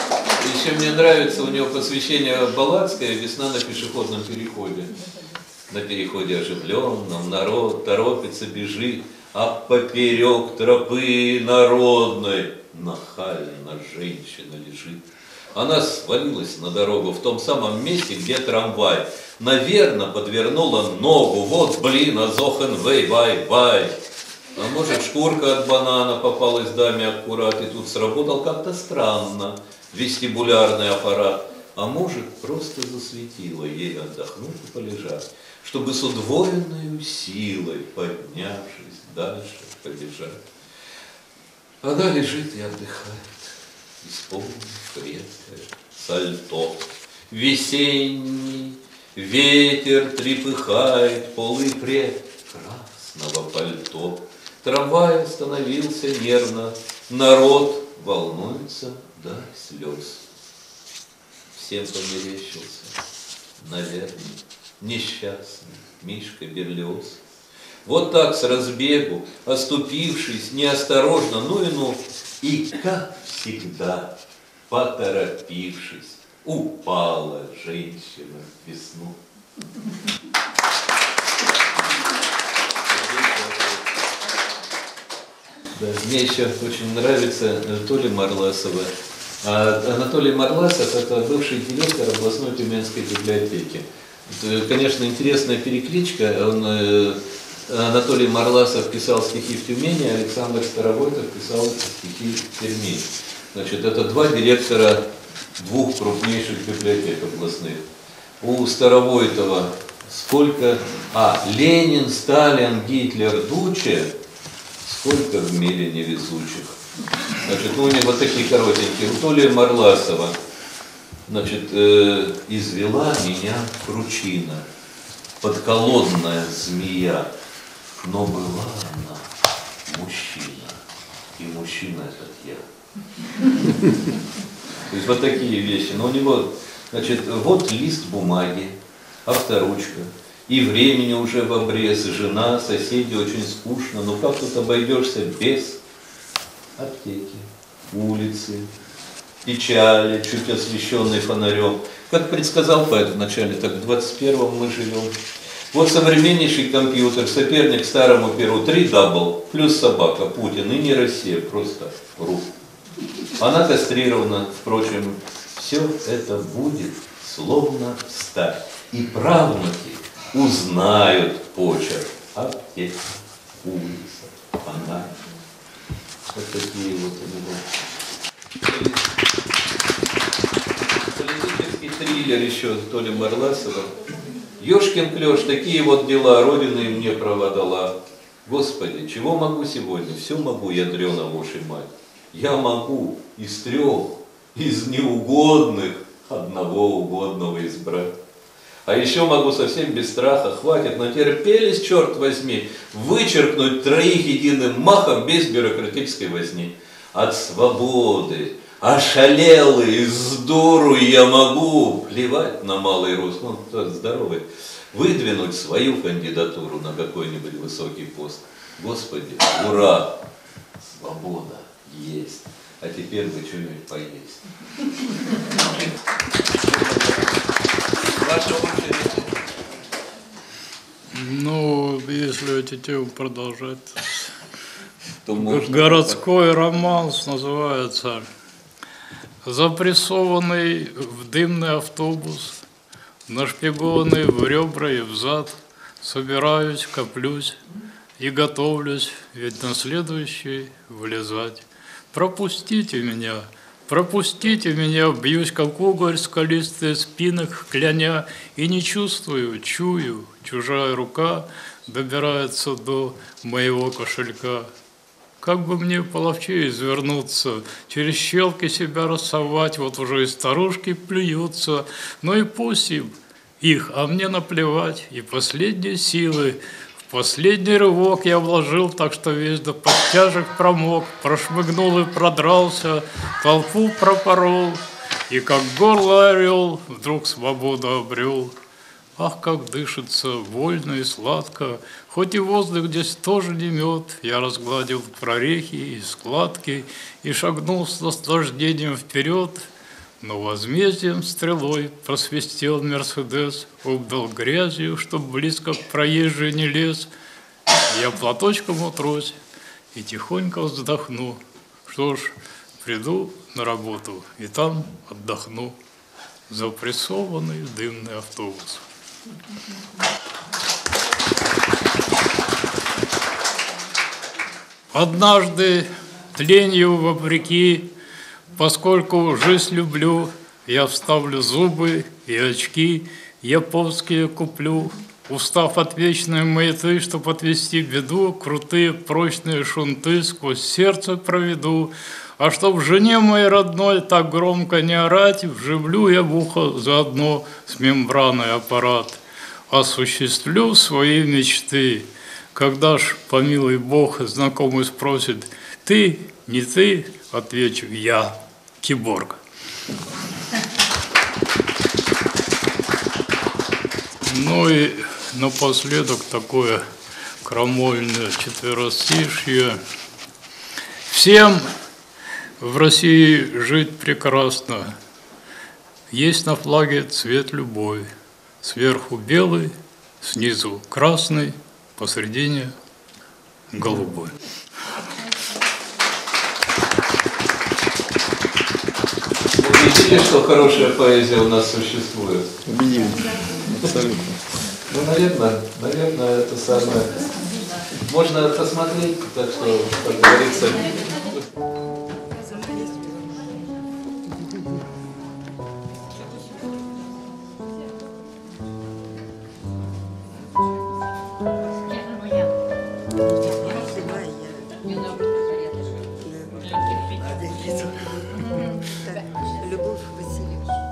Еще мне нравится у него посвящение Балладское «Весна на пешеходном переходе». На переходе оживленном народ торопится, бежит, а поперек тропы народной нахально женщина лежит. Она свалилась на дорогу в том самом месте, где трамвай. Наверно, подвернула ногу. Вот, блин, азохен вей, вай. А может, шкурка от банана попалась даме аккурат, и тут сработал как-то странно вестибулярный аппарат. А может, просто засветило ей отдохнуть и полежать, чтобы с удвоенной силой, поднявшись, дальше побежать. Она лежит и отдыхает, исполнив редкое сальто. Весенний ветер трепыхает полы прекрасного пальто. Трамвай остановился нервно, народ волнуется до слез. Всем померещился, наверное, несчастный Мишка Берлиоз. Вот так с разбегу, оступившись неосторожно, и как всегда, поторопившись, упала женщина в весну. Да, мне еще очень нравится Толя Марласова. Анатолий Марласов – это бывший директор областной Тюменской библиотеки. Это, конечно, интересная перекличка. Анатолий Марласов писал стихи в Тюмени, а Александр Старовойтов писал стихи в Перми. Значит, это два директора двух крупнейших библиотек областных. У Старовойтова сколько... Ленин, Сталин, Гитлер, Дуче, сколько в мире невезучих. Значит, у него вот такие коротенькие. У Толи Марласова, значит, извела меня кручина, подколодная змея, но была она мужчина, и мужчина этот я. То есть вот такие вещи. Но у него, значит, вот лист бумаги, авторучка, и времени уже в обрез, жена, соседи, очень скучно, но как тут обойдешься без аптеки, улицы, печали, чуть освещенной фонарем. Как предсказал поэт вначале, так в 21-м мы живем. Вот современнейший компьютер, соперник старому перу, 3 дабл, плюс собака, Путин, и не Россия, просто РУ. Она кастрирована, впрочем, все это будет словно сталь. И правнуки узнают почерк. Аптека, улица, фонарь. Вот такие вот у него. Политический триллер еще Толи Марласова. Ёшкин клёш, такие вот дела, Родина им мне права дала. Господи, чего могу сегодня? Все могу, ядрёна воши мать. Я могу из 3, из неугодных, одного угодного избрать. А еще могу совсем без страха, хватит, натерпелись, черт возьми, вычеркнуть 3 единым махом без бюрократической возни. От свободы, ошалелый, с дуру я могу, плевать на малый рост, ну, здоровый, выдвинуть свою кандидатуру на какой-нибудь высокий пост. Господи, ура, свобода есть. А теперь бы что-нибудь поесть. Ваша очередь. Ну, если эти темы продолжать, То можно. Городской романс называется «Запрессованный в дымный автобус, нашпигованный в ребра и в зад, собираюсь, коплюсь и готовлюсь, ведь на следующий влезать. Пропустите меня, бьюсь, как угорь скалистый спинок, кляня, и не чувствую, чую, чужая рука добирается до моего кошелька. Как бы мне половчее извернуться, через щелки себя рассовать, вот уже и старушки плюются, но и пусть им их, а мне наплевать, и последние силы, в последний рывок я вложил, так что весь до подтяжек промок, прошмыгнул и продрался, толпу пропорол, и как горло орел вдруг свободу обрел. Ах, как дышится вольно и сладко, хоть и воздух здесь тоже не мед, я разгладил прорехи и складки и шагнул с наслаждением вперед. Но возмездием стрелой просвистел Мерседес, обдал грязью, чтоб близко к проезжей не лез. Я платочком утрусь и тихонько вздохну. Что ж, приду на работу и там отдохну. Запрессованный дымный автобус. Однажды, тленью вопреки, поскольку жизнь люблю, я вставлю зубы и очки, японские куплю. Устав от вечной маяты, чтоб отвести беду, крутые прочные шунты сквозь сердце проведу. А чтоб жене моей родной так громко не орать, вживлю я в ухо заодно с мембраной аппарат. Осуществлю свои мечты. Когда ж, помилуй Бог, знакомый спросит: ты, не ты, отвечу: я, киборг. Ну и напоследок такое крамольное четверостишье. Всем в России жить прекрасно. Есть на флаге цвет любой. Сверху белый, снизу красный, посредине голубой. Убедились, что хорошая поэзия у нас существует? Убедили. Абсолютно. Ну, наверное, это самое. Можно посмотреть, так что, как говорится. Любовь Васильевна.